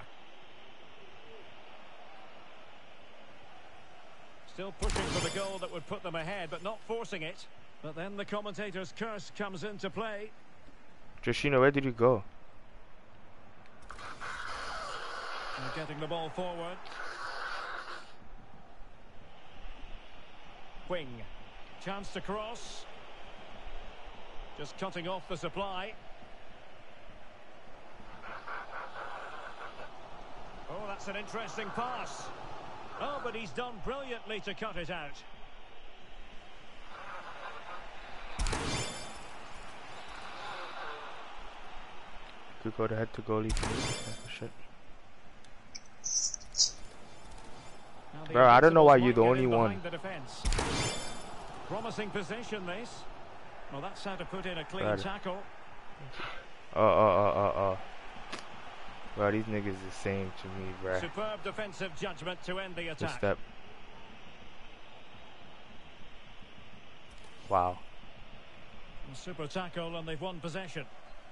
Still pushing for the goal that would put them ahead, but not forcing it. But then the commentator's curse comes into play. Joshino, where did you go? And getting the ball forward. Wing. Chance to cross. Just cutting off the supply. Oh, that's an interesting pass. Oh, but he's done brilliantly to cut it out. Could go to head to goalie. Oh, shit. Now the Bro, I don't know why Invincibles you're the won't get only in one. behind the defence. Promising position, this. Well, that's how to put in a clean Got it. tackle. Oh, oh, oh, oh, oh. Bro, these niggas the same to me, bro. Superb defensive judgment to end the Good attack. step. Wow. Super tackle, and they've won possession.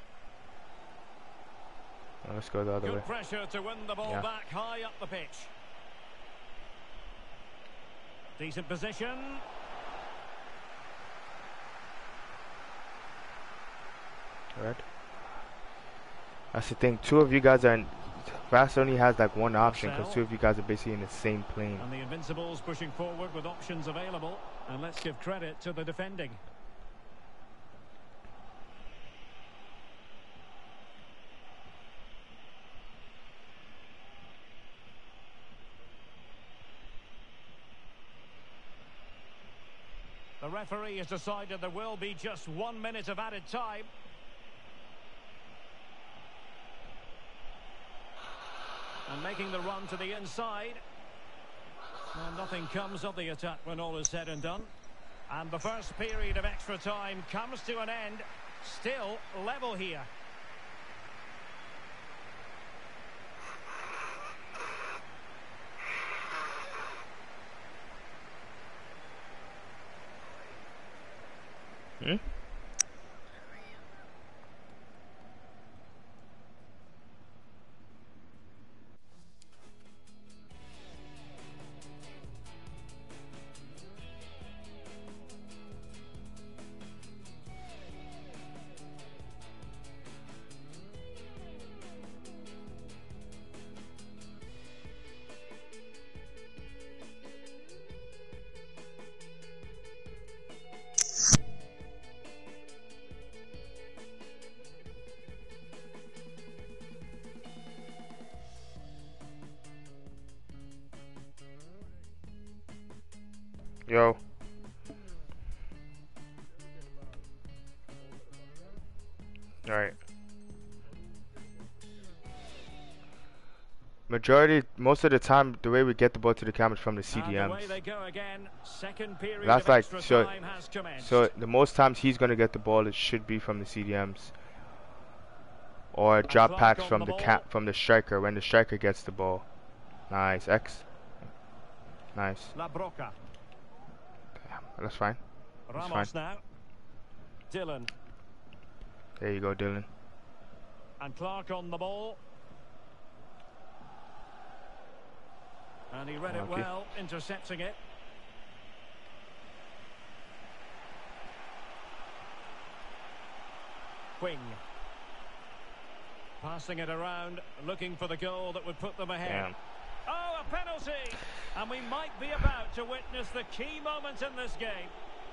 Now let's go the other Good way. pressure to win the ball Yeah. back high up the pitch. Decent position. Right. That's the thing. Two of you guys are in. Fast only has like one option because Marcel. two of you guys are basically in the same plane. And the Invincibles pushing forward with options available. And let's give credit to the defending. The referee has decided there will be just one minute of added time. And making the run to the inside. Well, nothing comes of the attack when all is said and done. And the first period of extra time comes to an end. Still level here. Hmm? Yo. Alright. Majority, most of the time, the way we get the ball to the cameras from the And away C D Ms. they go again. Second period That's of like, extra so, time has commenced. so the most times he's going to get the ball, it should be from the C D Ms. Or drop clock packs on from the the ball. cap from the striker when the striker gets the ball. Nice, X. Nice. La Broca. That's fine. That's Ramos fine. now. Dylan. There you go, Dylan. And Clark on the ball. And he read it Okay. well, intercepting it. Quing. Passing it around, looking for the goal that would put them ahead. Damn. Oh, a penalty! And we might be about to witness the key moment in this game.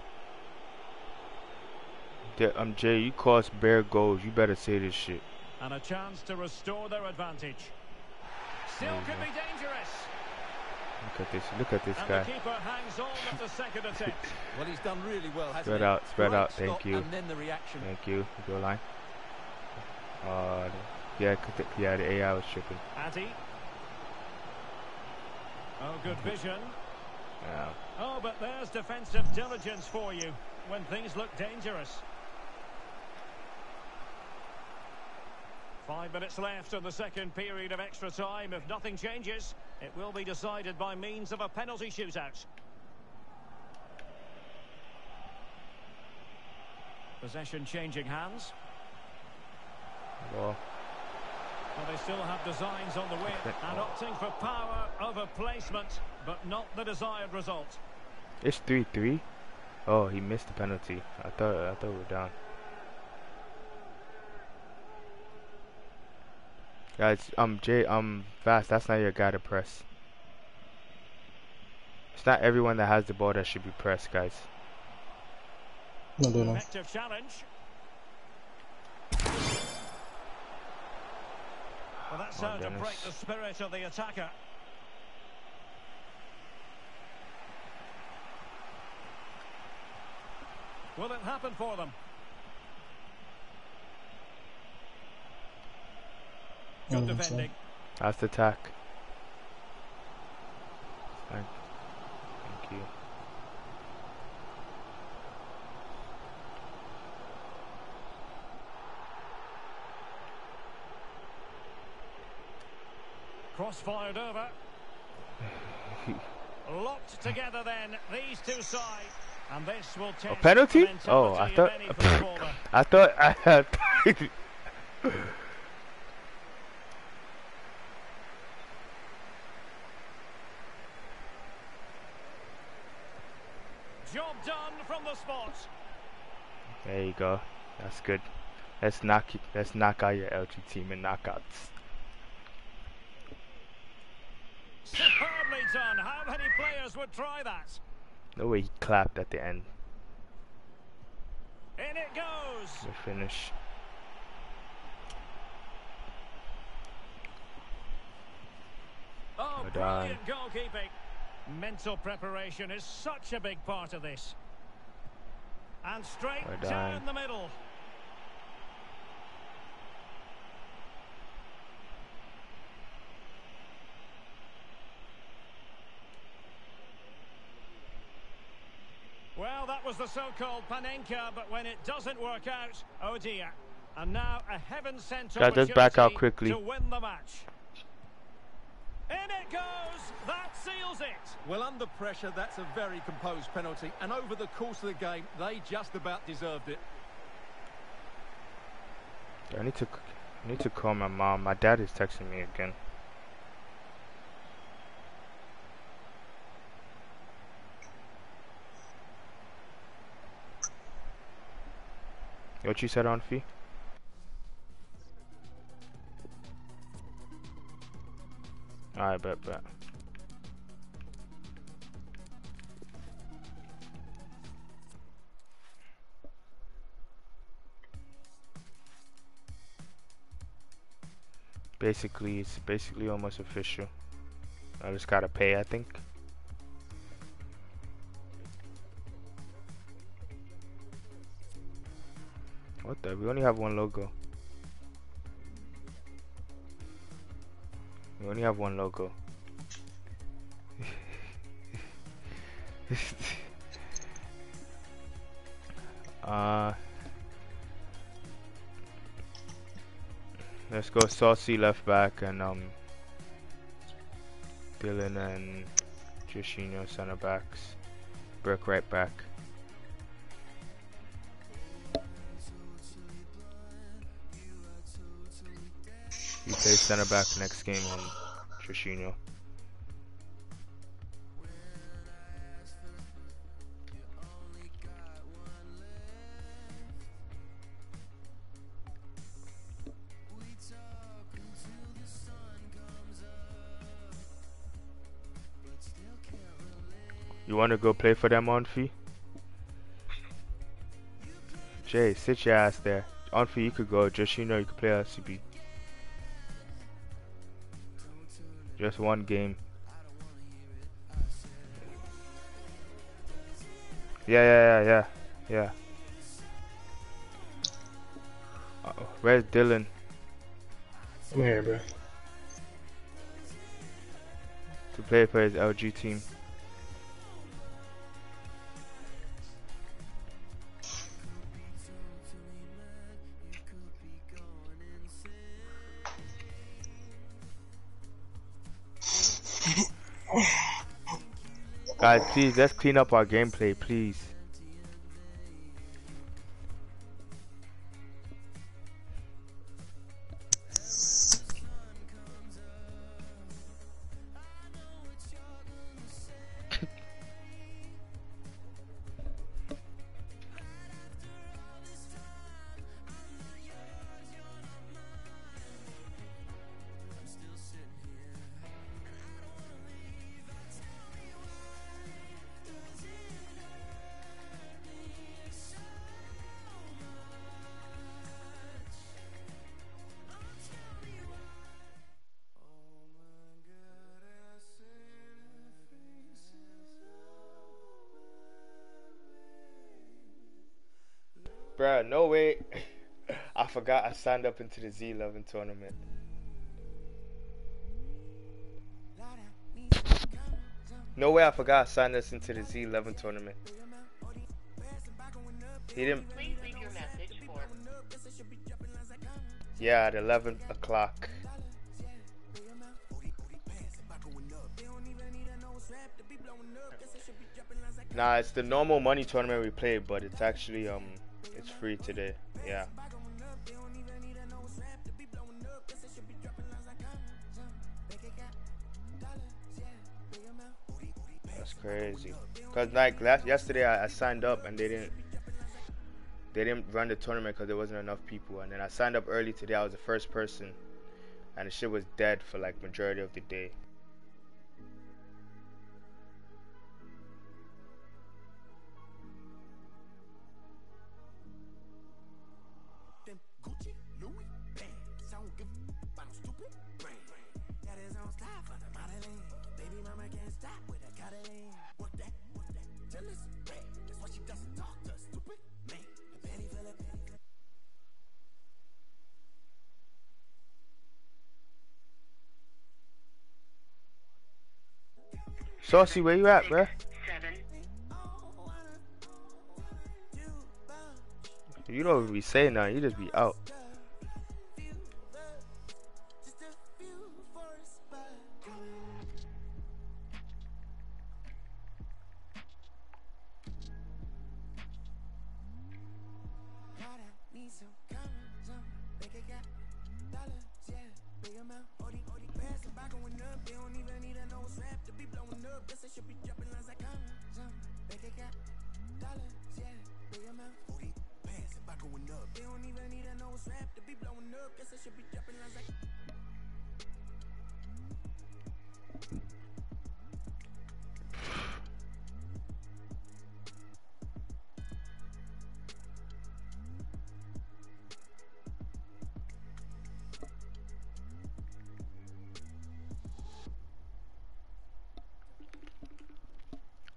Yeah, um, Jay, you cost bare goals. You better say this shit. And a chance to restore their advantage. Still There you could go. be dangerous. Look at this. Look at this And guy. the keeper hangs on at the second attempt. Well, he's done really well, hasn't Spread he? out, spread Great out, thank stop, you. And then the reaction. Thank you. Go line. Uh, yeah, 'cause the, yeah, the A I was tripping. Addy. Oh, good vision. Yeah. Oh, but there's defensive diligence for you when things look dangerous. Five minutes left in the second period of extra time. If nothing changes, it will be decided by means of a penalty shootout. Possession changing hands. Well, Well, they still have designs on the wing and opting for power over placement, but not the desired result. it's three three. Oh, he missed the penalty. I thought I thought we were down. Guys, um, Jay, um, Fast, that's not your guy to press. It's not everyone that has the ball that should be pressed, guys. No, no, no. Effective challenge. Well, that's Come how on, to Dennis. break the spirit of the attacker. Will it happen for them? I Good don't think so. defending. That's the attack. Thank, thank you. Cross fired over. Locked together then, these two sides. And this will test A penalty? the Oh, I mentality thought. of any footballer. I thought I had. Job done from the spot. There you go. That's good. Let's knock it. Let's knock out your L G team in knockouts. Superbly done. How many players would try that? No way he clapped at the end. In it goes. The finish. Oh, Well done. brilliant goalkeeping. Mental preparation is such a big part of this. And straight Well done. down the middle. Well, that was the so-called Panenka, but when it doesn't work out, oh dear. And now a heaven-sent Guys, let's back out opportunity quickly. to win the match. In it goes! That seals it! Well, under pressure, that's a very composed penalty. And over the course of the game, they just about deserved it. I need to. I need to call my mom. My dad is texting me again. What you said on fee? Alright, bet, bet. Basically, it's basically almost official. I just gotta pay, I think. What the? We only have one logo. We only have one logo. uh, let's go Saucy left back and um Dylan and Jorginho center backs. Burke right back. He plays center back next game on Jorginho. You want to go play for them, Onfi? Jay, sit your ass there. Onfi, you could go. Just you know, you could play L C B. Just one game. Yeah, yeah, yeah, yeah, yeah. Uh, where's Dylan? I'm here, bro. To play for his L G team. Guys, please, let's clean up our gameplay, please. Bruh, no way. I forgot I signed up into the Z eleven tournament. No way I forgot I signed us into the Z eleven tournament. He didn't. Please leave your message for. Yeah, at eleven o'clock. Nah, it's the normal money tournament we play, but it's actually um, it's free today. Yeah. That's crazy. Cause like last yesterday I, I signed up and they didn't they didn't run the tournament because there wasn't enough people, and then I signed up early today. I was the first person, and the shit was dead for like majority of the day. Saucy, where you at, bruh? Seven. You don't even be saying nothing, you just be out.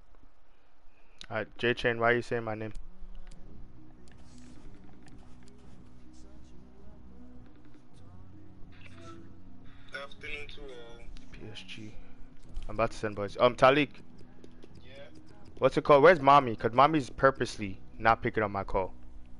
Alright, J-Chain, why are you saying my name? sending to uh, P S G. I'm about to send boys. Um, Talik, yeah. what's it called? Where's mommy? Cause mommy's purposely not picking up my call.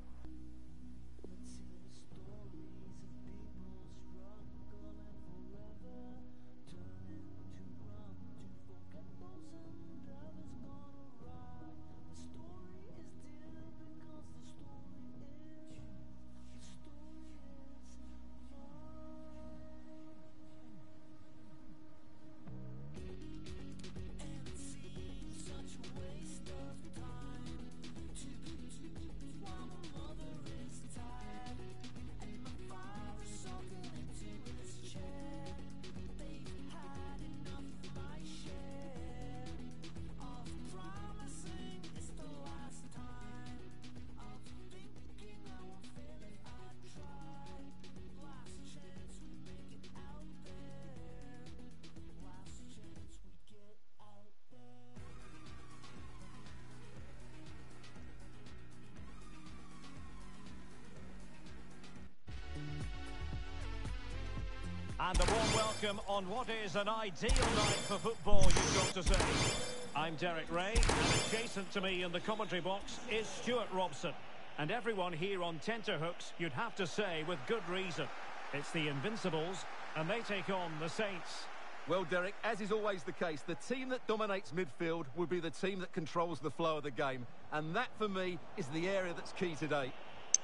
And a warm welcome on what is an ideal night for football, you've got to say. I'm Derek Ray, and adjacent to me in the commentary box is Stuart Robson. And everyone here on tenterhooks, you'd have to say, with good reason. It's the Invincibles, and they take on the Saints. Well, Derek, as is always the case, the team that dominates midfield will be the team that controls the flow of the game. And that, for me, is the area that's key today.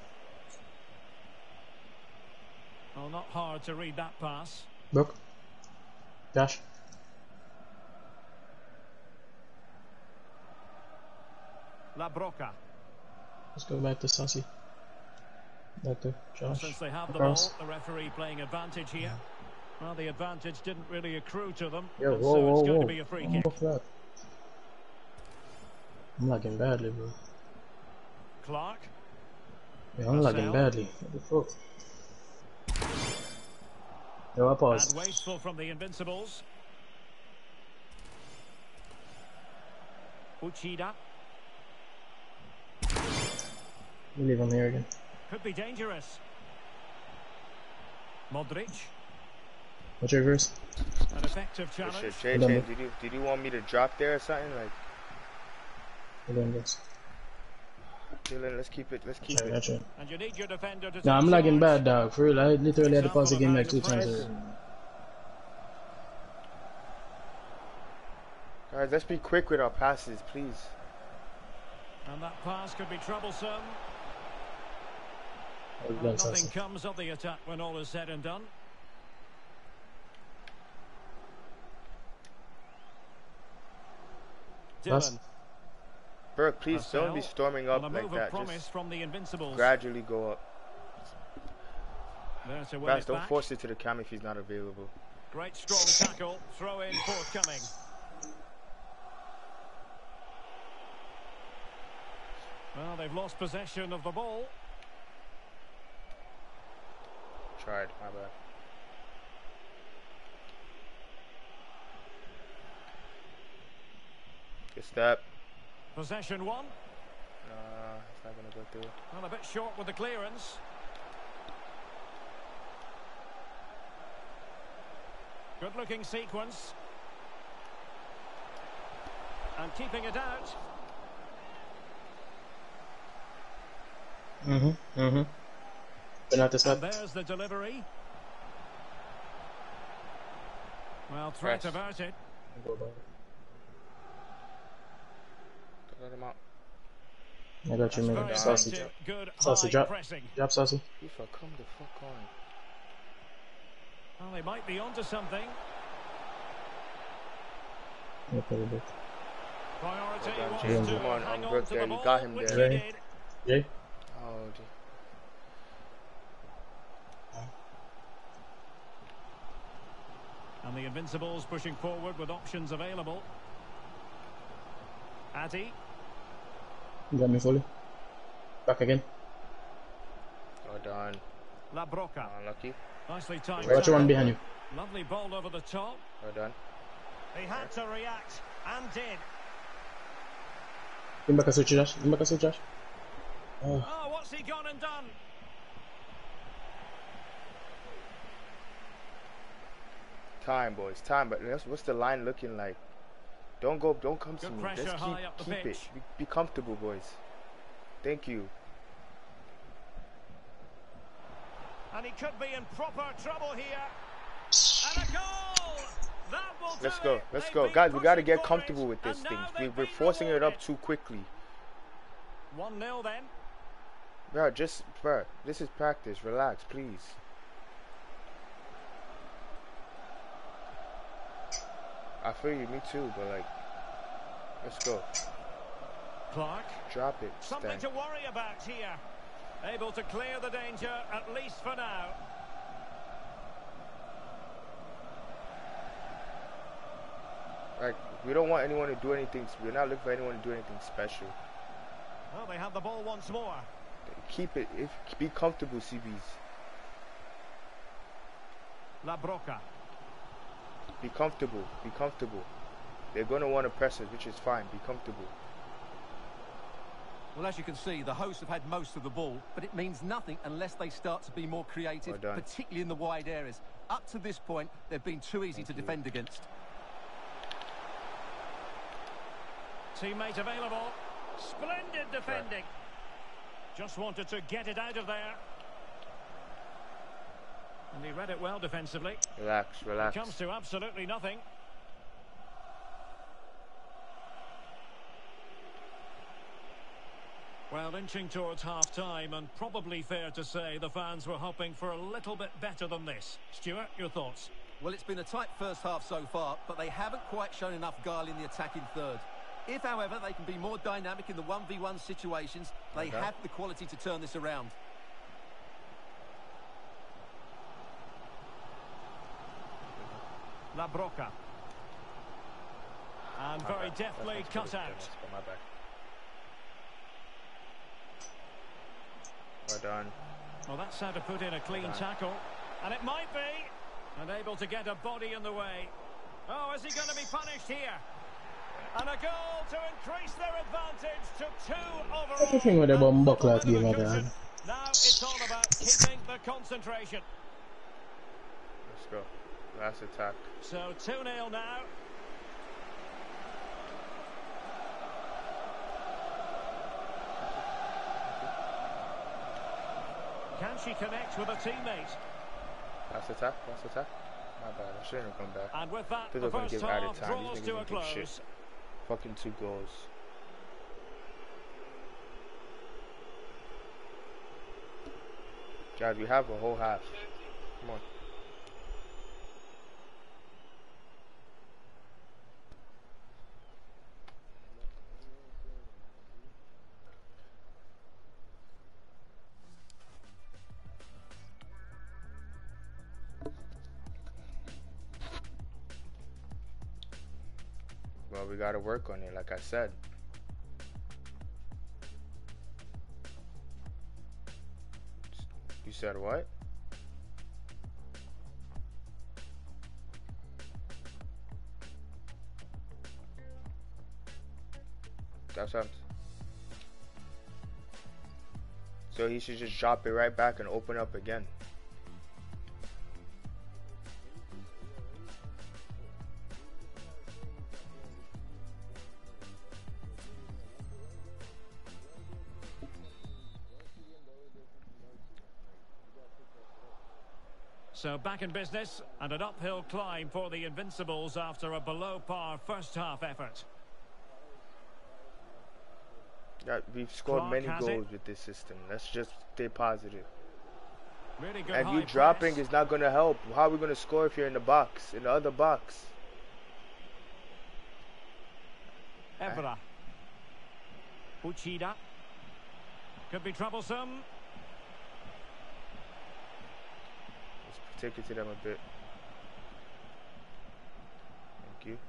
Well, not hard to read that pass. Look. Dash. La Broca. Let's go back to Sassy. Back to Josh. Since they have the Across. ball, the referee playing advantage here. Well, the advantage didn't really accrue to them. Yo, and whoa, so whoa, it's going whoa. to be a free I'm kick. off that. I'm lagging badly, bro. Clark. Yeah, I'm lagging Marcel. badly. What the fuck? Yo, I paused. And wasteful from the Invincibles. Uchida. We leave him here again. Could be dangerous. Modric. What's your verse? An effective Shit, challenge. J Hold on, J, bro. did you did you want me to drop there or something? Like, Hold on, guys. Dylan, let's keep it. Let's keep Sorry, it. that's right. And you need your defender to Nah, I'm take lagging charge. bad, dog. For real, I literally had to pause the game like two Example of times how already. Guys, let's be quick with our passes, please. And that pass could be troublesome. Well And done, nothing Sassy. comes of the attack when all is said and done. Pass. Dylan. Burke, please don't be Marcel. storming On up a like move that. of promise Just from the Invincibles. gradually go up. There to win Guys, it don't back. force it to the cam if he's not available. Great strong tackle. Throw in forthcoming. Well, they've lost possession of the ball. Tried, my bad. Good step. Possession one. Nah, it's not gonna go through. Well, a bit short with the clearance. Good looking sequence. And keeping it out. Mm-hmm, mm-hmm. Been out this And way. there's the delivery. Well, threat Press. averted. Go back. Let him out. I got you, That's man. very Sassy effective. drop. Good Sassy high drop. pressing. Drop, Sassy. FIFA, come the fuck on. Well, they might be onto something. Yeah, probably did. Priority Well done, was James. to Come on, hang um, on Brooke to there, the you ball, got him which there. he Right. did. Jay? Oh, dude. And the Invincibles pushing forward with options available. Addy. You got me fully. Back again. Well done. La Broca. Unlucky. Nicely timed. Watch your one behind you. Lovely ball over the top. Well done. He had to react and did. Give him back a switch, Josh. Give him back a switch, Josh. Oh, Oh, what's he gone and done? Time, boys. Time. But that's- what's the line looking like? Don't go. Don't come to Good me. pressure Let's high keep up the keep it. pitch. Be, be comfortable, boys. Thank you. And he could be in proper trouble here. And a goal! That will do Let's go. it. Let's They've go, been guys. We got to pushing get for comfortable it, with this and thing. now We, they've we're been forcing it up rewarded. too quickly. one nil then. Bro, just bro. This is practice. Relax, please. I feel you. Me too. But like, let's go. Clark. Drop it. Something Stan. to worry about here. Able to clear the danger, at least for now. Like, we don't want anyone to do anything. We're not looking for anyone to do anything special. Well, they have the ball once more. Keep it. If be comfortable, C Bs. La Broca. Be comfortable. Be comfortable. They're gonna want to press us, which is fine. Be comfortable. Well, as you can see, the hosts have had most of the ball, but it means nothing unless they start to be more creative, Well done. particularly in the wide areas. Up to this point, they've been too easy Thank to you. defend against. Teammate available. Splendid defending. Just wanted to get it out of there. And he read it well defensively. Relax. Relax. Comes to absolutely nothing. Well, inching towards half-time, and probably fair to say the fans were hoping for a little bit better than this. Stuart, your thoughts? Well, it's been a tight first half so far, but they haven't quite shown enough guile in the attacking third. If, however, they can be more dynamic in the one v one situations, they Okay. have the quality to turn this around. La Broca. And My very bad. deftly That's cut good, out. Dennis, but my bad. Well done. Well, that's how to put in a clean Done. tackle. And it might be. And able to get a body in the way. Oh, is he going to be punished here? And a goal to increase their advantage to two overall. Everything with the bomb buckle out game, Now man. it's all about keeping the concentration. Let's go. Last attack. So two nil now. Can she connect with a teammate? Last attack. Last attack. My bad. I shouldn't have come back. And with that, They're the gonna first give added half time. draws These to niggas a don't give shit. close. Fucking two goals. Guys, we have a whole half. Come on. Well, we gotta work on it, like I said. You said what? That's what I'm- So he should just drop it right back and open up again. So back in business and an uphill climb for the Invincibles after a below par first half effort. Yeah, we've scored Clark many has goals it. with this system. Let's just stay positive. Really good And high you dropping press. is not going to help. How are we going to score if you're in the box, in the other box? Evra. Uchida. Could be troublesome. Let's take it to them a bit. Thank you.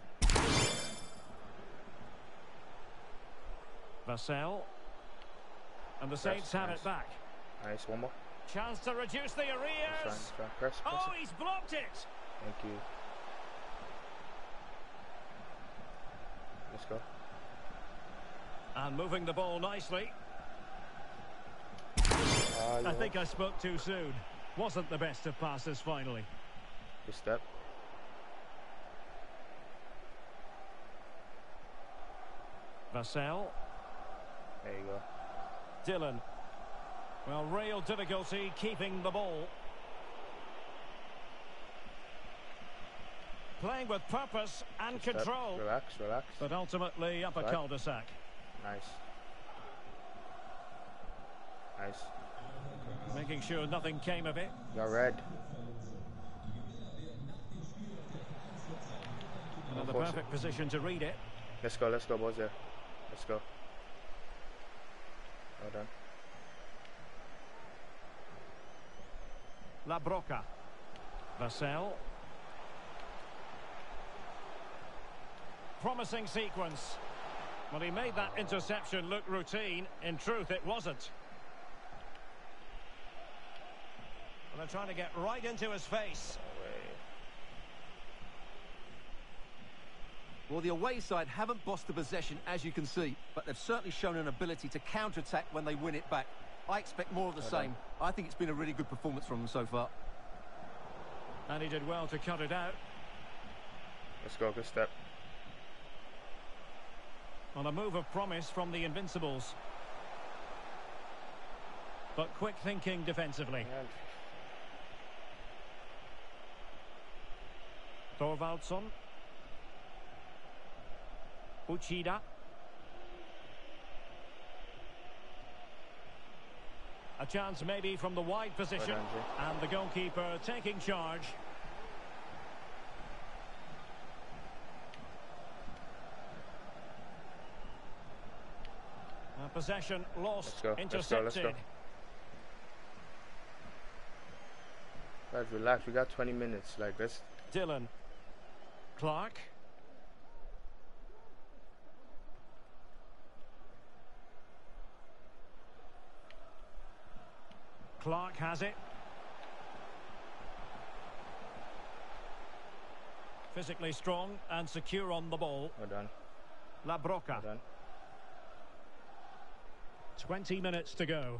Vassell. And the Saints have nice. it back. Nice, one more. Chance to reduce the That's fine, arrears. that's fine. Press, press Oh, it. he's blocked it. Thank you. Let's go. And moving the ball nicely. Ah, I yo. think I spoke too soon. Wasn't the best of passes finally. Good step. Vassell. There you go. Dylan. Well, real difficulty keeping the ball. Playing with purpose and Step. control. Relax, relax. But ultimately up a Right. cul-de-sac. Nice. Nice. Making sure nothing came of it. Got red. And in the Force it. perfect position to read it. Let's go, let's go, boys there. Let's go. Well done. La Broca. Vassell. Promising sequence. Well, he made that interception look routine. In truth, it wasn't. Well, they're trying to get right into his face. Well, the away side haven't bossed the possession, as you can see, but they've certainly shown an ability to counter-attack when they win it back. I expect more of the Well same. done. I think it's been a really good performance from them so far. And he did well to cut it out. Let's go, good step. On a move of promise from the Invincibles. But quick thinking defensively. And Thorvaldsson. Uchida. A chance maybe from the wide position. Well done, And the goalkeeper taking charge. Uh, possession lost, Let's go, let's go, intercepted. let's go. Guys, relax. We got twenty minutes. Like, let's. Dylan. Clark. Clark has it. Physically strong and secure on the ball. Well done. La Broca. Well done. twenty minutes to go.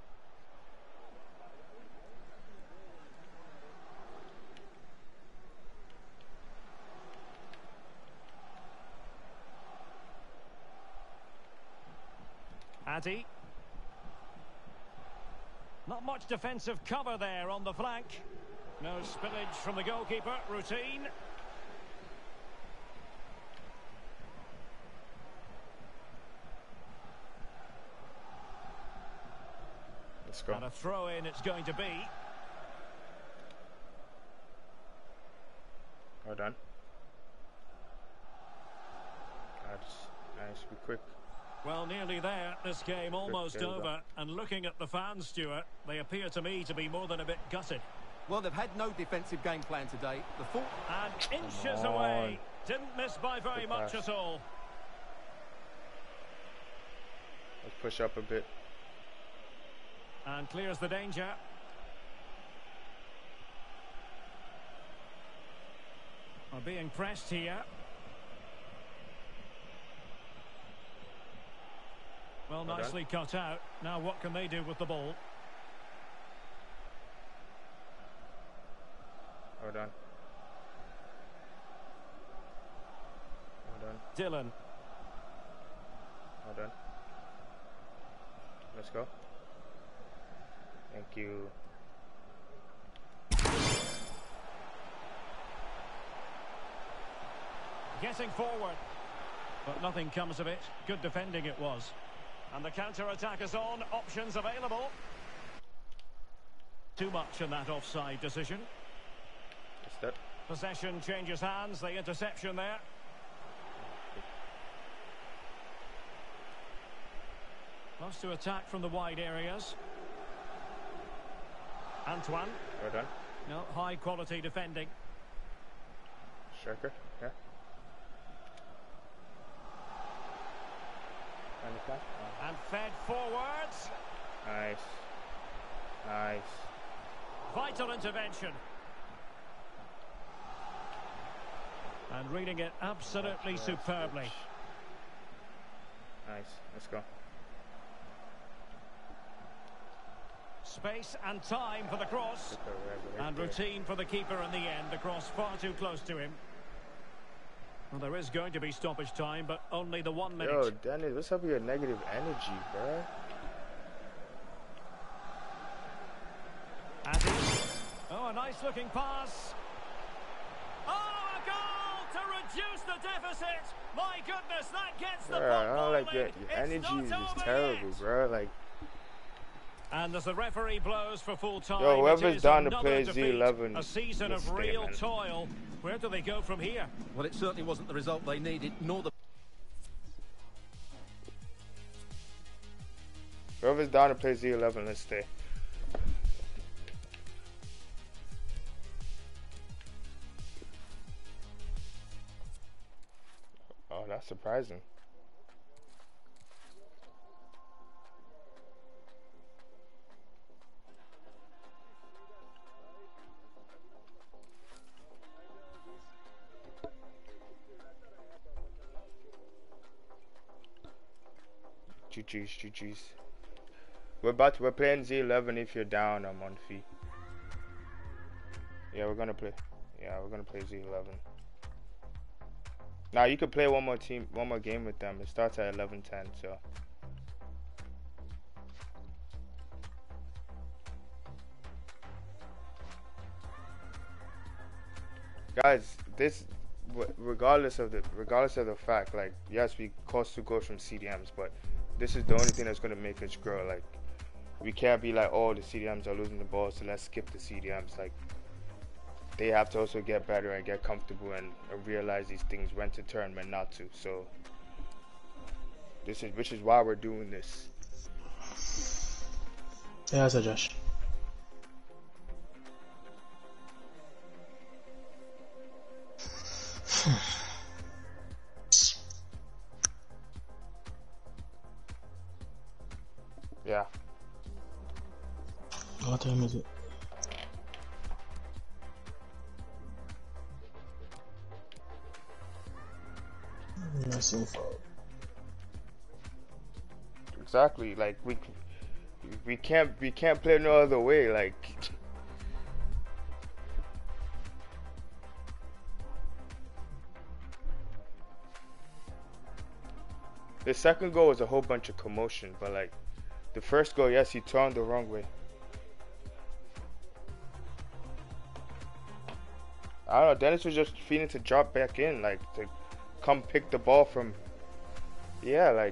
Addy. Not much defensive cover there on the flank. No spillage from the goalkeeper. Routine. Let's go. And a throw in it's going to be. Well done. That's nice. Be quick. Well, nearly there. This game almost there you go. over. And looking at the fans, Stuart, they appear to me to be more than a bit gutted. Well, they've had no defensive game plan today. The full... And inches Come away. Didn't miss by very Good much pass. at all. Let's push up a bit. And clears the danger. Are being pressed here. Well, Well done. nicely cut out. Now what can they do with the ball? Well done. Well done. Dylan. Well done. Let's go. Thank you. Getting forward. But nothing comes of it. Good defending it was. And the counter-attack is on. Options available. Too much in that offside decision. Good step. Possession changes hands. The interception there. Loves to attack from the wide areas. Antoine. Well done. No, high quality defending. Striker. Yeah. And the pass. Oh, And fed forwards. nice. Nice. Vital intervention. And reading it absolutely Yes, superbly. yes. Nice. Let's go. Space and time for the cross. Took a red right And there. routine for the keeper in the end. The cross far too close to him. Well, there is going to be stoppage time, but only the one minute. Yo, Dennis, what's up with your negative energy, bro? Aziz. Oh, a nice looking pass. Oh, a goal to reduce the deficit. My goodness, that gets the Bro, I don't ball like your, rolling. your It's energy not is just over terrible, yet. bro. Like, And as the referee blows for full time, yo, it whoever's is down to another play Z defeat. eleven, A season let's of stay, real man. toil. Where do they go from here? Well, it certainly wasn't the result they needed, nor the... Whoever's down to play Z eleven, let's stay. Oh, that's surprising. G G's, G G's. We're about to, we're playing Z eleven. If you're down, I'm on fee. Yeah, we're gonna play. Yeah, we're gonna play Z eleven. Now you could play one more team, one more game with them. It starts at eleven ten. So. Guys, this, regardless of the, regardless of the fact, like, yes, we cost two goals from C D Ms, but this is the only thing that's gonna make us grow. Like, we can't be like, oh, the C D Ms are losing the ball, so let's skip the C D Ms. Like, they have to also get better and get comfortable and, and realize these things, when to turn, when not to. So, this is, which is why we're doing this. Yeah, that's a Josh. Yeah. What time is it? Nice info. Exactly. Like, we we can't we can't play no other way. Like, the second goal was a whole bunch of commotion, but like, the first goal, yes, he turned the wrong way. I don't know. Dennis was just feeling to drop back in, like, to come pick the ball from. Yeah, like.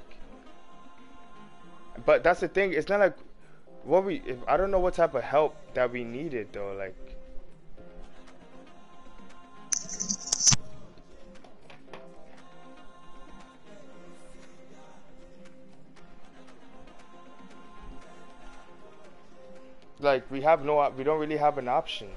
But that's the thing. It's not like what we. If, I don't know what type of help that we needed though. Like. Like, we have no. We don't really have an option.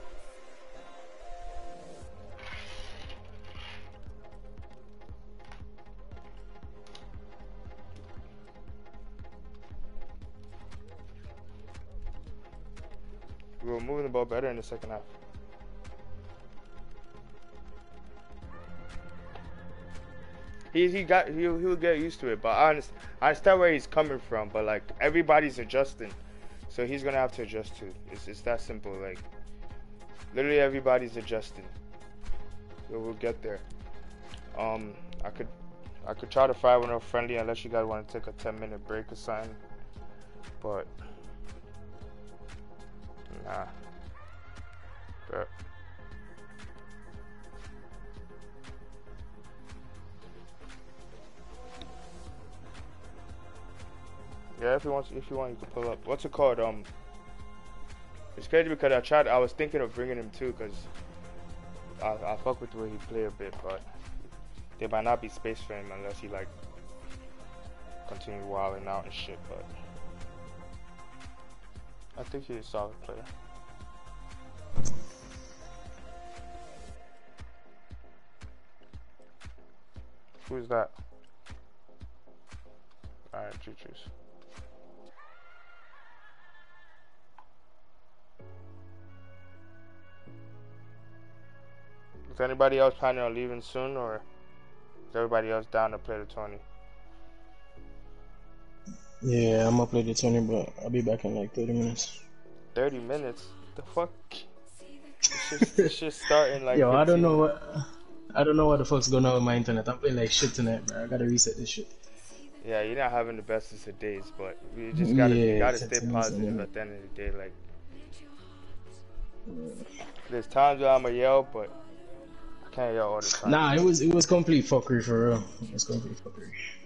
We were moving the ball better in the second half. He he got he he'll get used to it, but I understand, I understand where he's coming from. But like, everybody's adjusting, so he's gonna have to adjust too. It's it's that simple. Like, literally everybody's adjusting. So we'll get there. Um, I could I could try to fire one of friendly unless you guys want to take a ten minute break or something, but. Nah. But yeah, if you want, if you want, you can pull up. What's it called? Um, it's crazy because I tried. I was thinking of bringing him too, cause I I fuck with the way he play a bit, but there might not be space for him unless he like continue wilding out and shit. But I think he's a solid player. Who's that? Alright, choo-choos. Is anybody else planning on leaving soon, or is everybody else down to play the twenty? Yeah, I'm gonna play the twenty, but I'll be back in like thirty minutes. thirty minutes? The fuck? It's just, it's just starting like Yo, I don't fifteen. know what I don't know what the fuck's going on with my internet. I'm playing like shit tonight, bro. I gotta reset this shit. Yeah, you're not having the bestest of days, but you just gotta Yeah, you gotta it's- stay it's- positive yeah. at the end of the day. Like, there's times where I'ma yell, but I can't yell all the time. Nah, it was it was complete fuckery for real. It was complete fuckery.